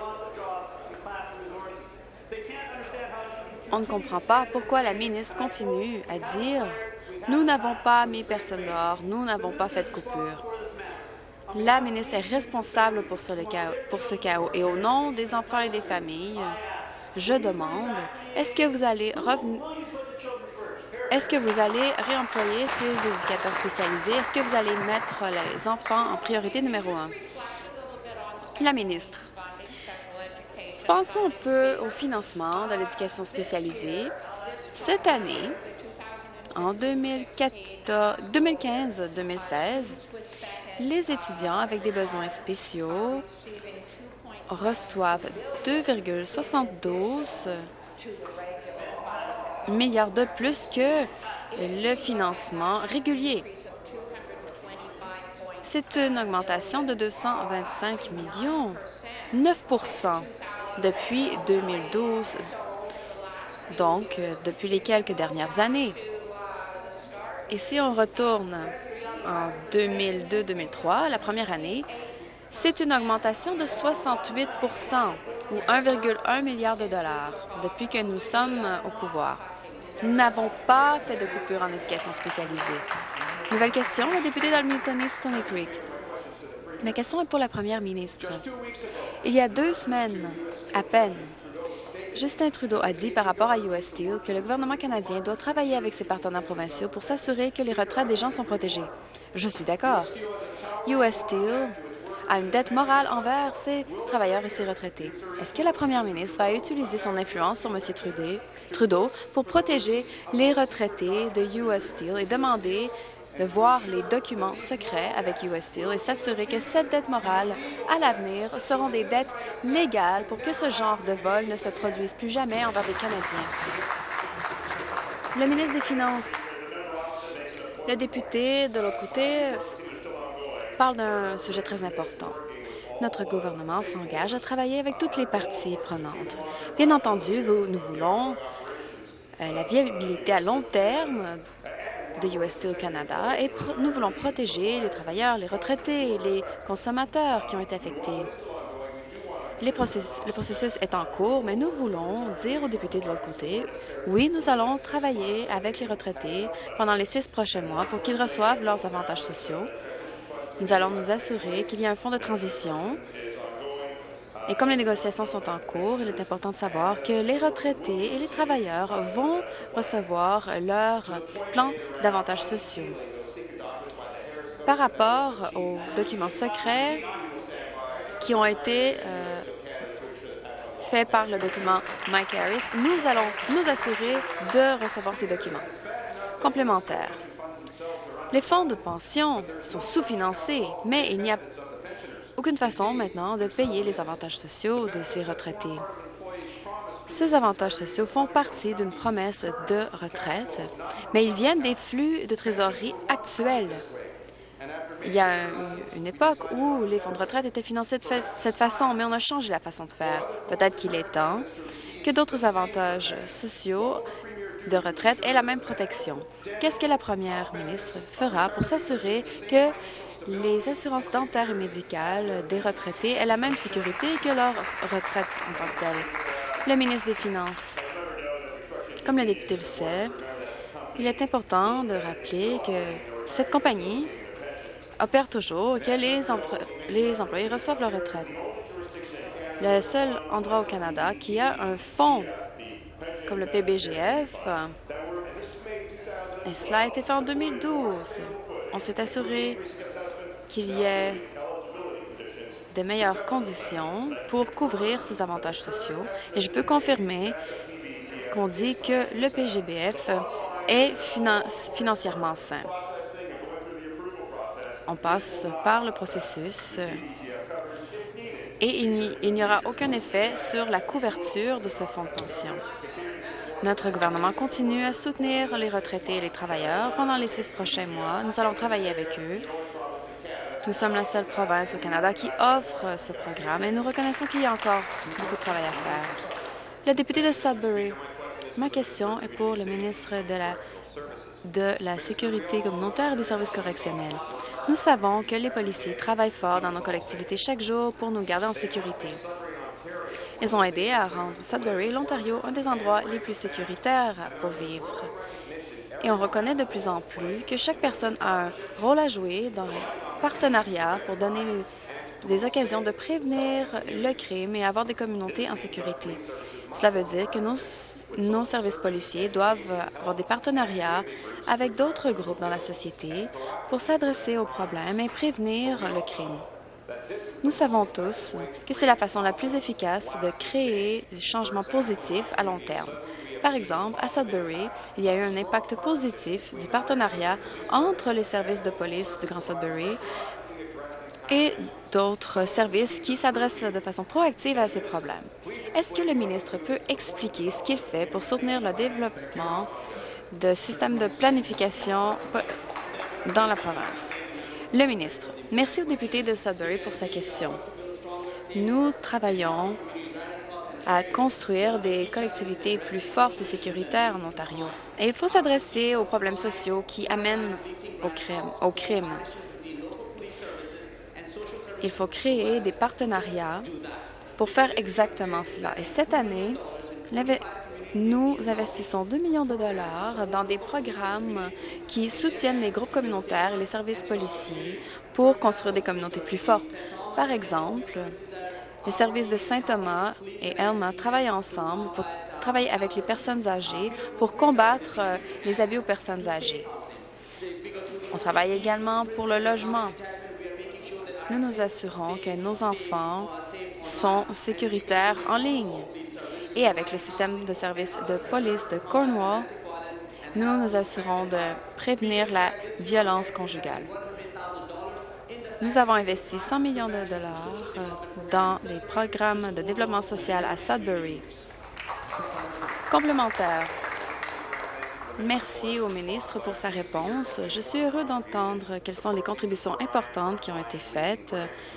On ne comprend pas pourquoi la ministre continue à dire « Nous n'avons pas mis personne dehors, nous n'avons pas fait de coupure ». La ministre est responsable pour ce, chaos, pour ce chaos et au nom des enfants et des familles, je demande, est-ce que vous allez revenir Est-ce que vous allez réemployer ces éducateurs spécialisés? Est-ce que vous allez mettre les enfants en priorité numéro un? La ministre. Pensons un peu au financement de l'éducation spécialisée. Cette année, en deux mille quinze deux mille seize, les étudiants avec des besoins spéciaux reçoivent deux virgule soixante-douze milliards de plus que le financement régulier. C'est une augmentation de deux cent vingt-cinq millions, neuf pour cent depuis deux mille douze, donc depuis les quelques dernières années. Et si on retourne en deux mille deux deux mille trois, la première année, c'est une augmentation de soixante-huit pour cent ou un virgule un milliard de dollars depuis que nous sommes au pouvoir. Nous n'avons pas fait de coupure en éducation spécialisée. Nouvelle question, le député d'Hamilton-East-Stony Creek. Ma question est pour la première ministre. Il y a deux semaines, à peine, Justin Trudeau a dit par rapport à U S Steel que le gouvernement canadien doit travailler avec ses partenaires provinciaux pour s'assurer que les retraites des gens sont protégées. Je suis d'accord. U S Steel a une dette morale envers ses travailleurs et ses retraités. Est-ce que la première ministre va utiliser son influence sur M. Trudeau pour protéger les retraités de U S Steel et demander de voir les documents secrets avec U S Steel et s'assurer que cette dette morale, à l'avenir, seront des dettes légales pour que ce genre de vol ne se produise plus jamais envers des Canadiens? Le ministre des Finances. Le député, de l'autre côté, parle d'un sujet très important. Notre gouvernement s'engage à travailler avec toutes les parties prenantes. Bien entendu, vous, nous voulons euh, la viabilité à long terme de U S Steel Canada et nous voulons protéger les travailleurs, les retraités, les consommateurs qui ont été affectés. Les processus, le processus est en cours, mais nous voulons dire aux députés de l'autre côté, oui, nous allons travailler avec les retraités pendant les six prochains mois pour qu'ils reçoivent leurs avantages sociaux. Nous allons nous assurer qu'il y a un fonds de transition. Et comme les négociations sont en cours, il est important de savoir que les retraités et les travailleurs vont recevoir leur plan d'avantages sociaux. Par rapport aux documents secrets qui ont été euh, faits par le document Mike Harris, nous allons nous assurer de recevoir ces documents complémentaires. Les fonds de pension sont sous-financés, mais il n'y a aucune façon maintenant de payer les avantages sociaux de ces retraités. Ces avantages sociaux font partie d'une promesse de retraite, mais ils viennent des flux de trésorerie actuels. Il y a une époque où les fonds de retraite étaient financés de cette façon, mais on a changé la façon de faire. Peut-être qu'il est temps que d'autres avantages sociaux de retraite aient la même protection. Qu'est-ce que la première ministre fera pour s'assurer que les assurances dentaires et médicales des retraités aient la même sécurité que leur retraite en tant que telle? Le ministre des Finances. Comme le député le sait, il est important de rappeler que cette compagnie opère toujours et que les, entre... les employés reçoivent leur retraite. Le seul endroit au Canada qui a un fonds comme le P B G F, et cela a été fait en deux mille douze. On s'est assuré qu'il y ait de meilleures conditions pour couvrir ces avantages sociaux. Et je peux confirmer qu'on dit que le P G B F est finan financièrement sain. On passe par le processus et il n'y aura aucun effet sur la couverture de ce fonds de pension. Notre gouvernement continue à soutenir les retraités et les travailleurs pendant les six prochains mois. Nous allons travailler avec eux. Nous sommes la seule province au Canada qui offre ce programme et nous reconnaissons qu'il y a encore beaucoup de travail à faire. Le député de Sudbury, ma question est pour le ministre de la, de la Sécurité communautaire et des services correctionnels. Nous savons que les policiers travaillent fort dans nos collectivités chaque jour pour nous garder en sécurité. Ils ont aidé à rendre Sudbury, l'Ontario, un des endroits les plus sécuritaires pour vivre. Et on reconnaît de plus en plus que chaque personne a un rôle à jouer dans le partenariat pour donner les, des occasions de prévenir le crime et avoir des communautés en sécurité. Cela veut dire que nos, nos services policiers doivent avoir des partenariats avec d'autres groupes dans la société pour s'adresser aux problèmes et prévenir le crime. Nous savons tous que c'est la façon la plus efficace de créer des changements positifs à long terme. Par exemple, à Sudbury, il y a eu un impact positif du partenariat entre les services de police du Grand Sudbury et d'autres services qui s'adressent de façon proactive à ces problèmes. Est-ce que le ministre peut expliquer ce qu'il fait pour soutenir le développement de systèmes de planification dans la province? Le ministre. Merci au député de Sudbury pour sa question. Nous travaillons à construire des collectivités plus fortes et sécuritaires en Ontario. Et il faut s'adresser aux problèmes sociaux qui amènent au crime. Au crime. Il faut créer des partenariats pour faire exactement cela. Et cette année, nous investissons deux millions de dollars dans des programmes qui soutiennent les groupes communautaires et les services policiers pour construire des communautés plus fortes. Par exemple, les services de Saint-Thomas et Elma travaillent ensemble pour travailler avec les personnes âgées pour combattre les abus aux personnes âgées. On travaille également pour le logement. Nous nous assurons que nos enfants sont sécuritaires en ligne. Et avec le système de services de police de Cornwall, nous nous assurons de prévenir la violence conjugale. Nous avons investi cent millions de dollars dans des programmes de développement social à Sudbury. Complémentaire. Merci au ministre pour sa réponse. Je suis heureux d'entendre quelles sont les contributions importantes qui ont été faites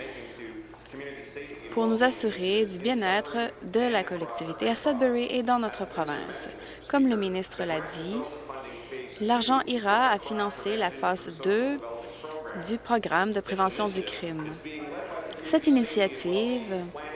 pour nous assurer du bien-être de la collectivité à Sudbury et dans notre province. Comme le ministre l'a dit, l'argent ira à financer la phase deux du programme de prévention du crime. Cette initiative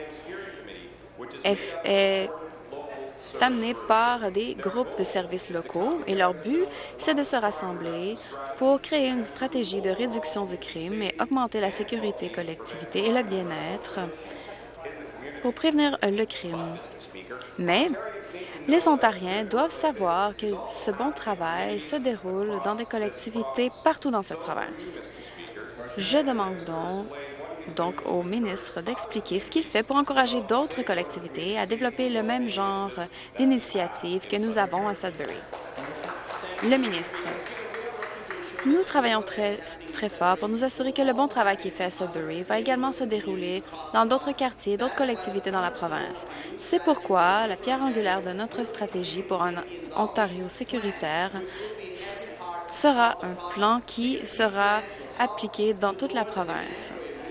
est, est amenée par des groupes de services locaux et leur but, c'est de se rassembler pour créer une stratégie de réduction du crime et augmenter la sécurité collectivité et le bien-être pour prévenir le crime. Mais les Ontariens doivent savoir que ce bon travail se déroule dans des collectivités partout dans cette province. Je demande donc, donc au ministre d'expliquer ce qu'il fait pour encourager d'autres collectivités à développer le même genre d'initiative que nous avons à Sudbury. Le ministre. Nous travaillons très, très fort pour nous assurer que le bon travail qui est fait à Sudbury va également se dérouler dans d'autres quartiers, d'autres collectivités dans la province. C'est pourquoi la pierre angulaire de notre stratégie pour un Ontario sécuritaire sera un plan qui sera appliqué dans toute la province.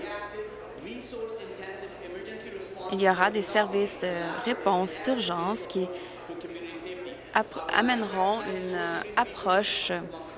Il y aura des services de réponse d'urgence qui amèneront une approche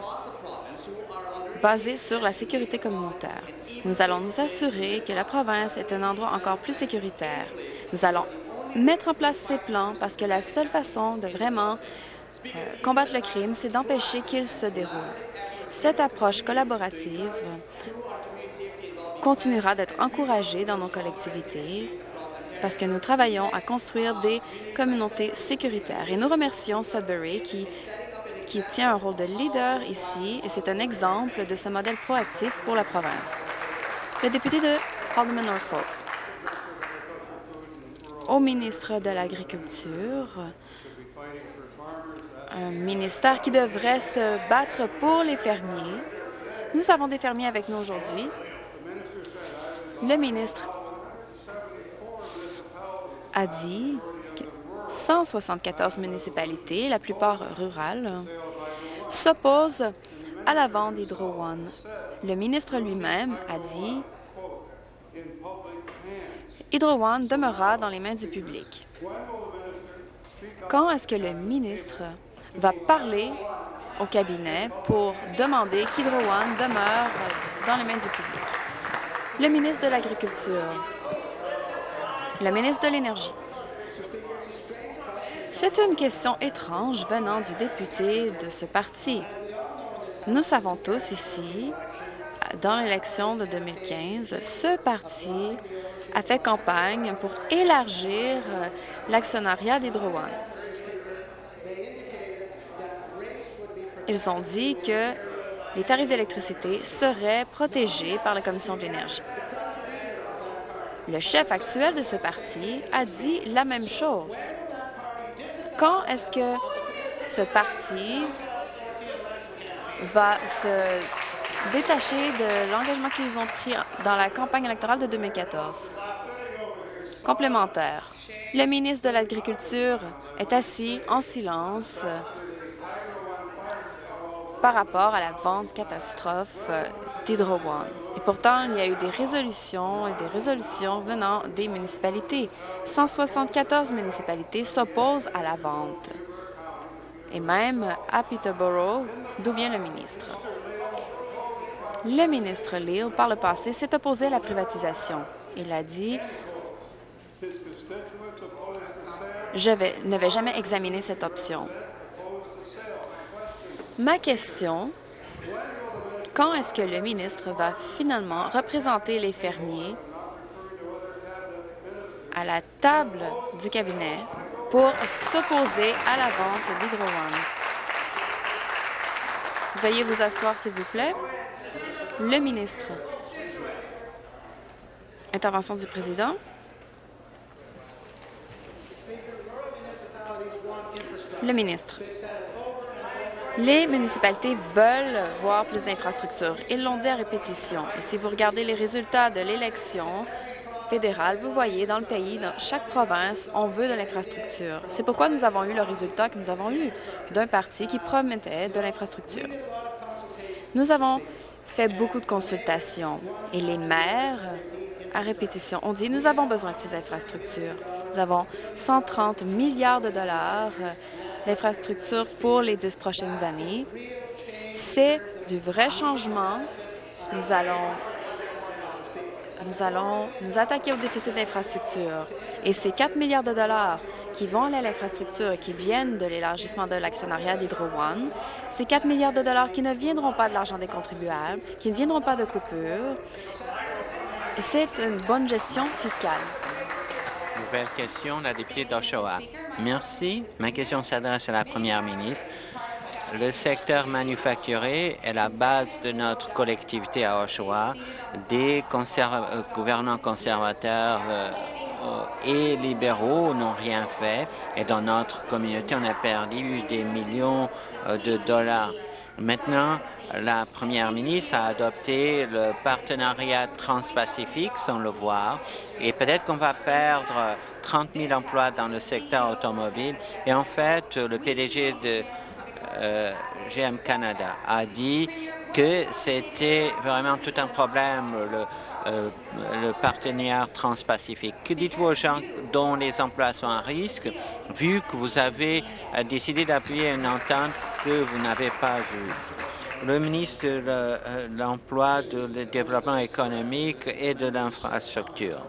basée sur la sécurité communautaire. Nous allons nous assurer que la province est un endroit encore plus sécuritaire. Nous allons mettre en place ces plans parce que la seule façon de vraiment euh, combattre le crime, c'est d'empêcher qu'il se déroule. Cette approche collaborative continuera d'être encouragée dans nos collectivités parce que nous travaillons à construire des communautés sécuritaires. Et nous remercions Sudbury qui, qui tient un rôle de leader ici, et c'est un exemple de ce modèle proactif pour la province. Le député de Haldimand-Norfolk. Au ministre de l'Agriculture, un ministère qui devrait se battre pour les fermiers. Nous avons des fermiers avec nous aujourd'hui. Le ministre a dit que cent soixante-quatorze municipalités, la plupart rurales, s'opposent à la vente d'Hydro One. Le ministre lui-même a dit Hydro One demeurera dans les mains du public. Quand est-ce que le ministre va parler au cabinet pour demander qu'Hydro One demeure dans les mains du public? Le ministre de l'Agriculture. Le ministre de l'Énergie. C'est une question étrange venant du député de ce parti. Nous savons tous ici, dans l'élection de deux mille quinze, ce parti a fait campagne pour élargir l'actionnariat d'Hydro One. Ils ont dit que les tarifs d'électricité seraient protégés par la Commission de l'énergie. Le chef actuel de ce parti a dit la même chose. Quand est-ce que ce parti va se détachés de l'engagement qu'ils ont pris dans la campagne électorale de deux mille quatorze. Complémentaire. Le ministre de l'Agriculture est assis en silence par rapport à la vente catastrophe d'Hydro One. Et pourtant, il y a eu des résolutions et des résolutions venant des municipalités. cent soixante-quatorze municipalités s'opposent à la vente. Et même à Peterborough, d'où vient le ministre. Le ministre Leal, par le passé, s'est opposé à la privatisation. Il a dit « Je vais, ne vais jamais examiner cette option ». Ma question, quand est-ce que le ministre va finalement représenter les fermiers à la table du cabinet pour s'opposer à la vente d'Hydro One? Veuillez vous asseoir, s'il vous plaît. Le ministre. Intervention du président. Le ministre. Les municipalités veulent voir plus d'infrastructures. Ils l'ont dit à répétition. Et si vous regardez les résultats de l'élection fédérale, vous voyez dans le pays, dans chaque province, on veut de l'infrastructure. C'est pourquoi nous avons eu le résultat que nous avons eu d'un parti qui promettait de l'infrastructure. Nous avons fait beaucoup de consultations et les maires, à répétition, ont dit « Nous avons besoin de ces infrastructures. Nous avons cent trente milliards de dollars d'infrastructures pour les dix prochaines années. C'est du vrai changement. Nous allons, nous allons nous attaquer au déficit d'infrastructures. Et ces quatre milliards de dollars qui vont aller à l'infrastructure et qui viennent de l'élargissement de l'actionnariat d'Hydro One, ces quatre milliards de dollars qui ne viendront pas de l'argent des contribuables, qui ne viendront pas de coupures, c'est une bonne gestion fiscale. Nouvelle question, la députée d'Oshawa. Merci. Ma question s'adresse à la première ministre. Le secteur manufacturier est la base de notre collectivité à Oshawa. Des conserv euh, gouvernants conservateurs euh, et libéraux n'ont rien fait. Et dans notre communauté, on a perdu des millions euh, de dollars. Maintenant, la première ministre a adopté le partenariat transpacifique sans le voir et peut-être qu'on va perdre trente mille emplois dans le secteur automobile. Et en fait, le P D G de euh, G M Canada a dit que c'était vraiment tout un problème, le, euh, le partenariat transpacifique. Que dites-vous aux gens dont les emplois sont à risque, vu que vous avez euh, décidé d'appuyer une entente que vous n'avez pas vue? Le ministre de l'Emploi, du Développement économique et de l'infrastructure.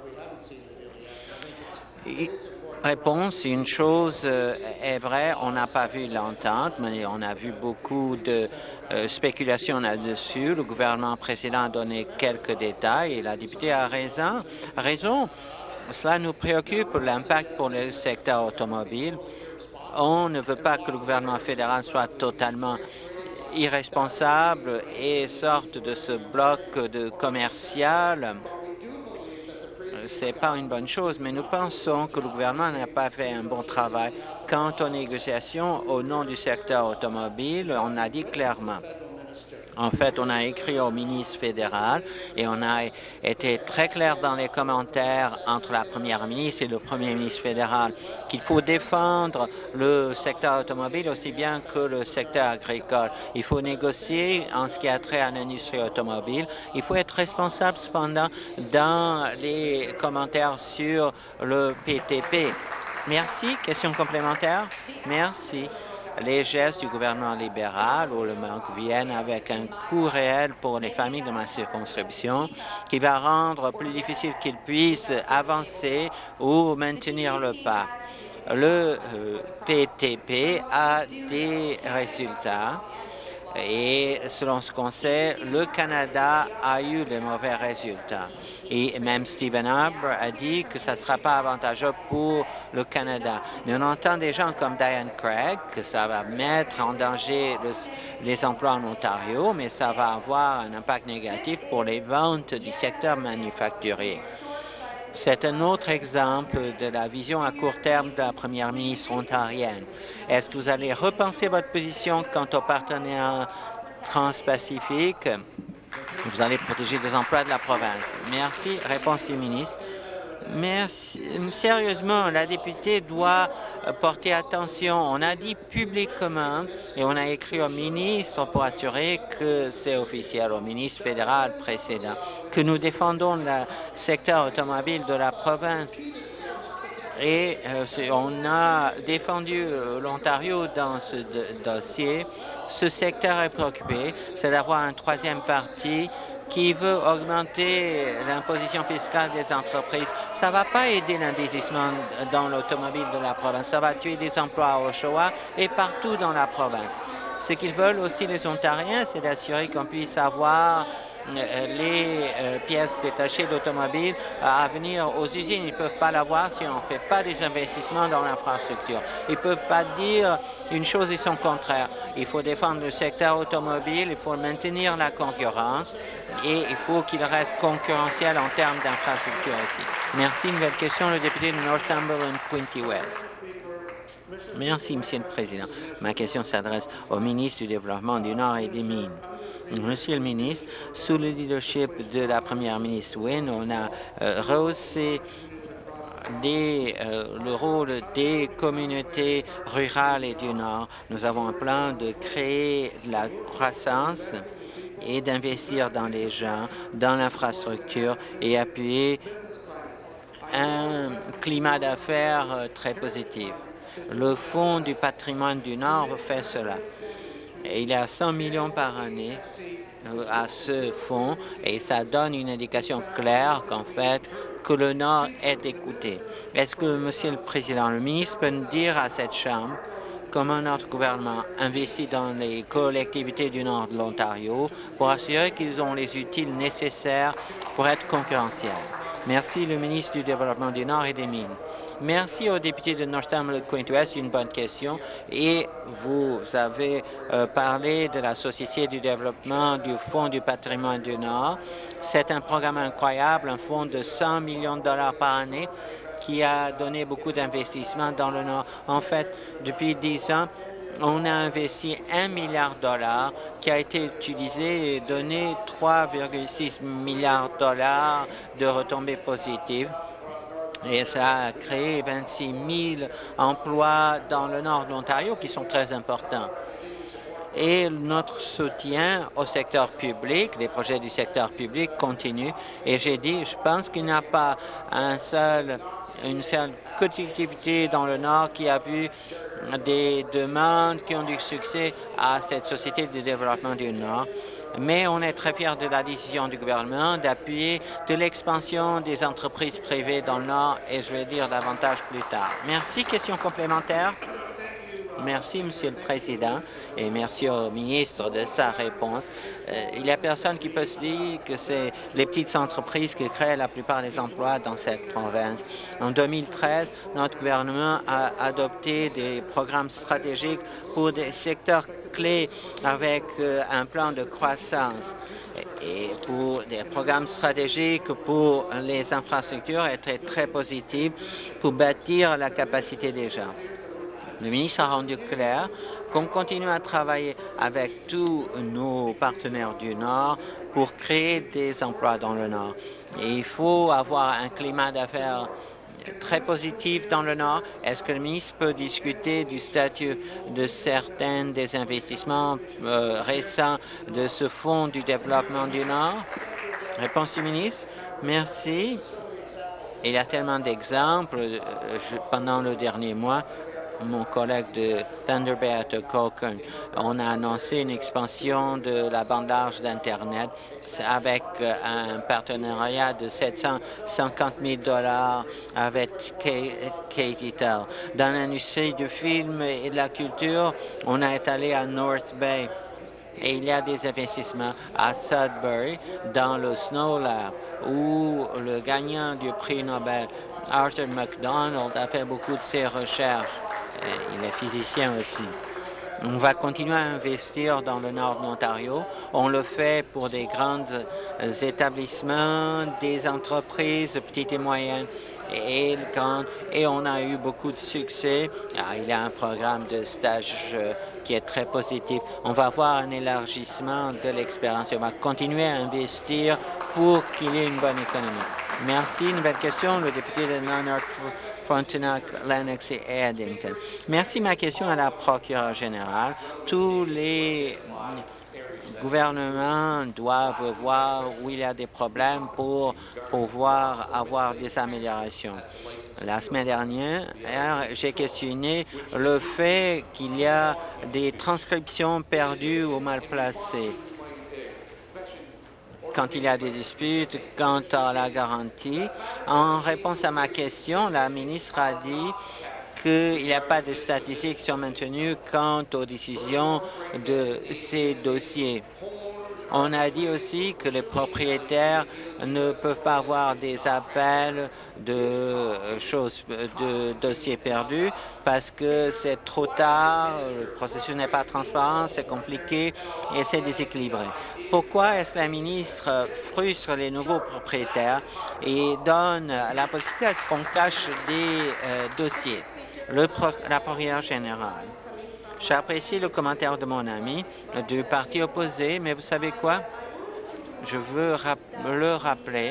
Réponse, une chose est vraie, on n'a pas vu l'entente, mais on a vu beaucoup de euh, spéculations là-dessus. Le gouvernement précédent a donné quelques détails et la députée a raison. raison. Cela nous préoccupe, l'impact pour le secteur automobile. On ne veut pas que le gouvernement fédéral soit totalement irresponsable et sorte de ce bloc de commercial. C'est pas une bonne chose, mais nous pensons que le gouvernement n'a pas fait un bon travail. Quant aux négociations au nom du secteur automobile, on a dit clairement. En fait, on a écrit au ministre fédéral et on a été très clair dans les commentaires entre la première ministre et le premier ministre fédéral qu'il faut défendre le secteur automobile aussi bien que le secteur agricole. Il faut négocier en ce qui a trait à l'industrie automobile. Il faut être responsable cependant dans les commentaires sur le P T P. Merci. Question complémentaire? Merci. Les gestes du gouvernement libéral ou le manque viennent avec un coût réel pour les familles de ma circonscription qui va rendre plus difficile qu'ils puissent avancer ou maintenir le pas. Le euh, P T P a des résultats et selon ce qu'on sait, le Canada a eu de mauvais résultats. Et même Stephen Harper a dit que ça ne sera pas avantageux pour le Canada. Mais on entend des gens comme Diane Craig que ça va mettre en danger le, les emplois en Ontario, mais ça va avoir un impact négatif pour les ventes du secteur manufacturier. C'est un autre exemple de la vision à court terme de la première ministre ontarienne. Est-ce que vous allez repenser votre position quant au partenariat transpacifique vous allez protéger les emplois de la province. Merci. Réponse du ministre. Merci. Sérieusement, la députée doit porter attention. On a dit publiquement et on a écrit au ministre pour assurer que c'est officiel, au ministre fédéral précédent, que nous défendons le secteur automobile de la province. Et euh, on a défendu euh, l'Ontario dans ce dossier. Ce secteur est préoccupé, c'est d'avoir un troisième parti qui veut augmenter l'imposition fiscale des entreprises. Ça ne va pas aider l'investissement dans l'automobile de la province. Ça va tuer des emplois à Oshawa et partout dans la province. Ce qu'ils veulent aussi, les Ontariens, c'est d'assurer qu'on puisse avoir les euh, pièces détachées d'automobiles à venir aux usines. Ils ne peuvent pas l'avoir si on ne fait pas des investissements dans l'infrastructure. Ils ne peuvent pas dire une chose et son contraire. Il faut défendre le secteur automobile, il faut maintenir la concurrence et il faut qu'il reste concurrentiel en termes d'infrastructure aussi. Merci. Nouvelle question, le député de Northumberland-Quinte West. Merci, Monsieur le Président. Ma question s'adresse au ministre du Développement du Nord et des Mines. Monsieur le ministre, sous le leadership de la première ministre Wynne, on a euh, rehaussé des, euh, le rôle des communautés rurales et du Nord. Nous avons un plan de créer de la croissance et d'investir dans les gens, dans l'infrastructure et appuyer un climat d'affaires euh, très positif. Le Fonds du patrimoine du Nord fait cela. Et il y a cent millions par année à ce fonds et ça donne une indication claire qu'en fait, que le Nord est écouté. Est-ce que, Monsieur le Président, le ministre peut nous dire à cette Chambre comment notre gouvernement investit dans les collectivités du Nord de l'Ontario pour assurer qu'ils ont les outils nécessaires pour être concurrentiels? Merci, le ministre du Développement du Nord et des Mines. Merci aux députés de Northumberland-Quinte West, une bonne question. Et vous avez euh, parlé de la Société du développement du Fonds du patrimoine du Nord. C'est un programme incroyable, un fonds de cent millions de dollars par année qui a donné beaucoup d'investissements dans le Nord. En fait, depuis dix ans, on a investi un milliard de dollars qui a été utilisé et donné trois virgule six milliards de dollars de retombées positives. Et ça a créé vingt-six mille emplois dans le nord de l'Ontario qui sont très importants. Et notre soutien au secteur public, les projets du secteur public continuent. Et j'ai dit, je pense qu'il n'y a pas un seul, une seule collectivité dans le Nord qui a vu des demandes qui ont du succès à cette Société de développement du Nord. Mais on est très fiers de la décision du gouvernement d'appuyer de l'expansion des entreprises privées dans le Nord et je vais dire davantage plus tard. Merci. Question complémentaire? Merci, Monsieur le Président, et merci au ministre de sa réponse. Euh, il n'y a personne qui peut se dire que c'est les petites entreprises qui créent la plupart des emplois dans cette province. En deux mille treize, notre gouvernement a adopté des programmes stratégiques pour des secteurs clés avec euh, un plan de croissance. Et pour des programmes stratégiques pour les infrastructures étaient très positifs pour bâtir la capacité des gens. Le ministre a rendu clair qu'on continue à travailler avec tous nos partenaires du Nord pour créer des emplois dans le Nord. Et il faut avoir un climat d'affaires très positif dans le Nord. Est-ce que le ministre peut discuter du statut de certains des investissements euh, récents de ce Fonds du développement du Nord? Réponse du ministre. Merci. Il y a tellement d'exemples euh, pendant le dernier mois. Mon collègue de Thunder Bay à Cochrane, on a annoncé une expansion de la bande large d'Internet avec un partenariat de sept cent cinquante mille dollars avec K-Tel. Dans l'industrie du film et de la culture, on est allé à North Bay et il y a des investissements à Sudbury dans le Snow Lab où le gagnant du prix Nobel, Arthur MacDonald, a fait beaucoup de ses recherches. Il est physicien aussi. On va continuer à investir dans le nord de l'Ontario. On le fait pour des grands établissements, des entreprises petites et moyennes et grandes, et on a eu beaucoup de succès. Ah, il y a un programme de stage euh, qui est très positif. On va avoir un élargissement de l'expérience. On va continuer à investir pour qu'il y ait une bonne économie. Merci. Nouvelle question, le député de Lanark, Frontenac, Lennox et Addington. Merci. Ma question à la procureure générale. Tous les gouvernements doivent voir où il y a des problèmes pour pouvoir avoir des améliorations. La semaine dernière, j'ai questionné le fait qu'il y a des transcriptions perdues ou mal placées. Quand il y a des disputes quant à la garantie. En réponse à ma question, la ministre a dit qu'il n'y a pas de statistiques qui sont maintenues quant aux décisions de ces dossiers. On a dit aussi que les propriétaires ne peuvent pas avoir des appels de choses, de dossiers perdus parce que c'est trop tard, le processus n'est pas transparent, c'est compliqué et c'est déséquilibré. Pourquoi est-ce que la ministre frustre les nouveaux propriétaires et donne la possibilité à ce qu'on cache des euh, dossiers? Le pro la procureure générale. J'apprécie le commentaire de mon ami du parti opposé, mais vous savez quoi? Je veux rap le rappeler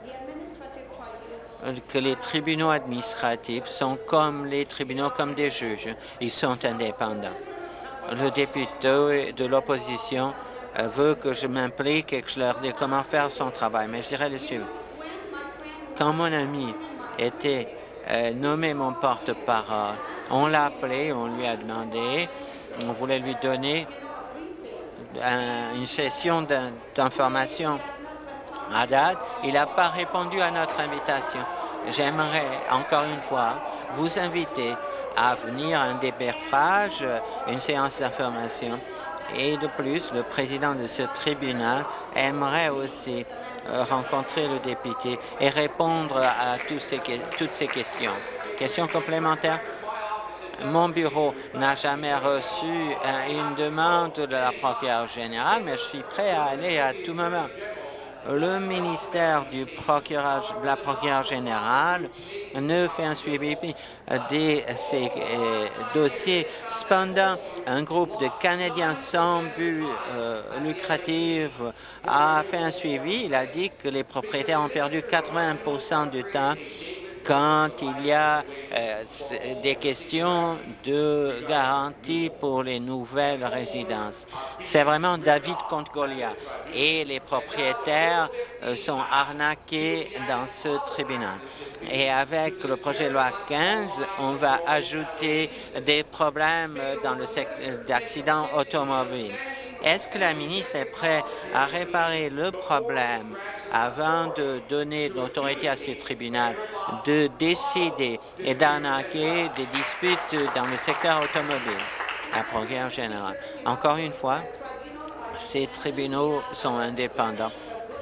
que les tribunaux administratifs sont comme les tribunaux, comme des juges. Ils sont indépendants. Le député de l'opposition veut que je m'implique et que je leur dise comment faire son travail, mais je dirais le suivant. Quand mon ami était euh, nommé mon porte-parole, on l'a appelé, on lui a demandé, on voulait lui donner un, une session d'information à date. Il n'a pas répondu à notre invitation. J'aimerais, encore une fois, vous inviter à venir à un débriefage, une séance d'information. Et de plus, le président de ce tribunal aimerait aussi euh, rencontrer le député et répondre à tous ces, toutes ces questions. Question complémentaire? Mon bureau n'a jamais reçu euh, une demande de la procureure générale, mais je suis prêt à aller à tout moment. Le ministère du procureur, de la procureure générale ne fait un suivi de ces euh, dossiers. Cependant, un groupe de Canadiens sans but euh, lucratif a fait un suivi. Il a dit que les propriétaires ont perdu quatre-vingts pour cent du temps quand il y a euh, des questions de garantie pour les nouvelles résidences. C'est vraiment David contre Goliath. Et les propriétaires euh, sont arnaqués dans ce tribunal. Et avec le projet de loi quinze, on va ajouter des problèmes dans le secteur d'accidents automobiles. Est-ce que la ministre est prête à réparer le problème avant de donner l'autorité à ce tribunal de décider et d'arnaquer des disputes dans le secteur automobile? La procureure générale. Encore une fois, ces tribunaux sont indépendants.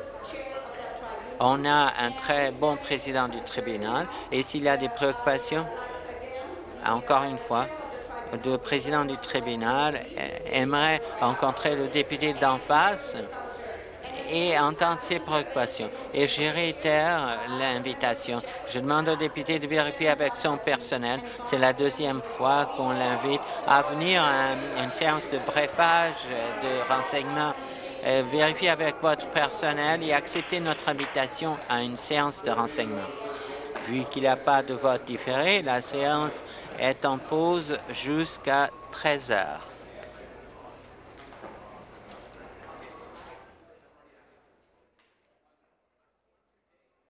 On a un très bon président du tribunal et s'il y a des préoccupations, encore une fois, le président du tribunal aimerait rencontrer le député d'en face et entendre ses préoccupations. Et je réitère l'invitation. Je demande au député de vérifier avec son personnel. C'est la deuxième fois qu'on l'invite à venir à une séance de briefage, de renseignement. Euh, vérifiez avec votre personnel et acceptez notre invitation à une séance de renseignement. Vu qu'il n'y a pas de vote différé, la séance est en pause jusqu'à treize heures.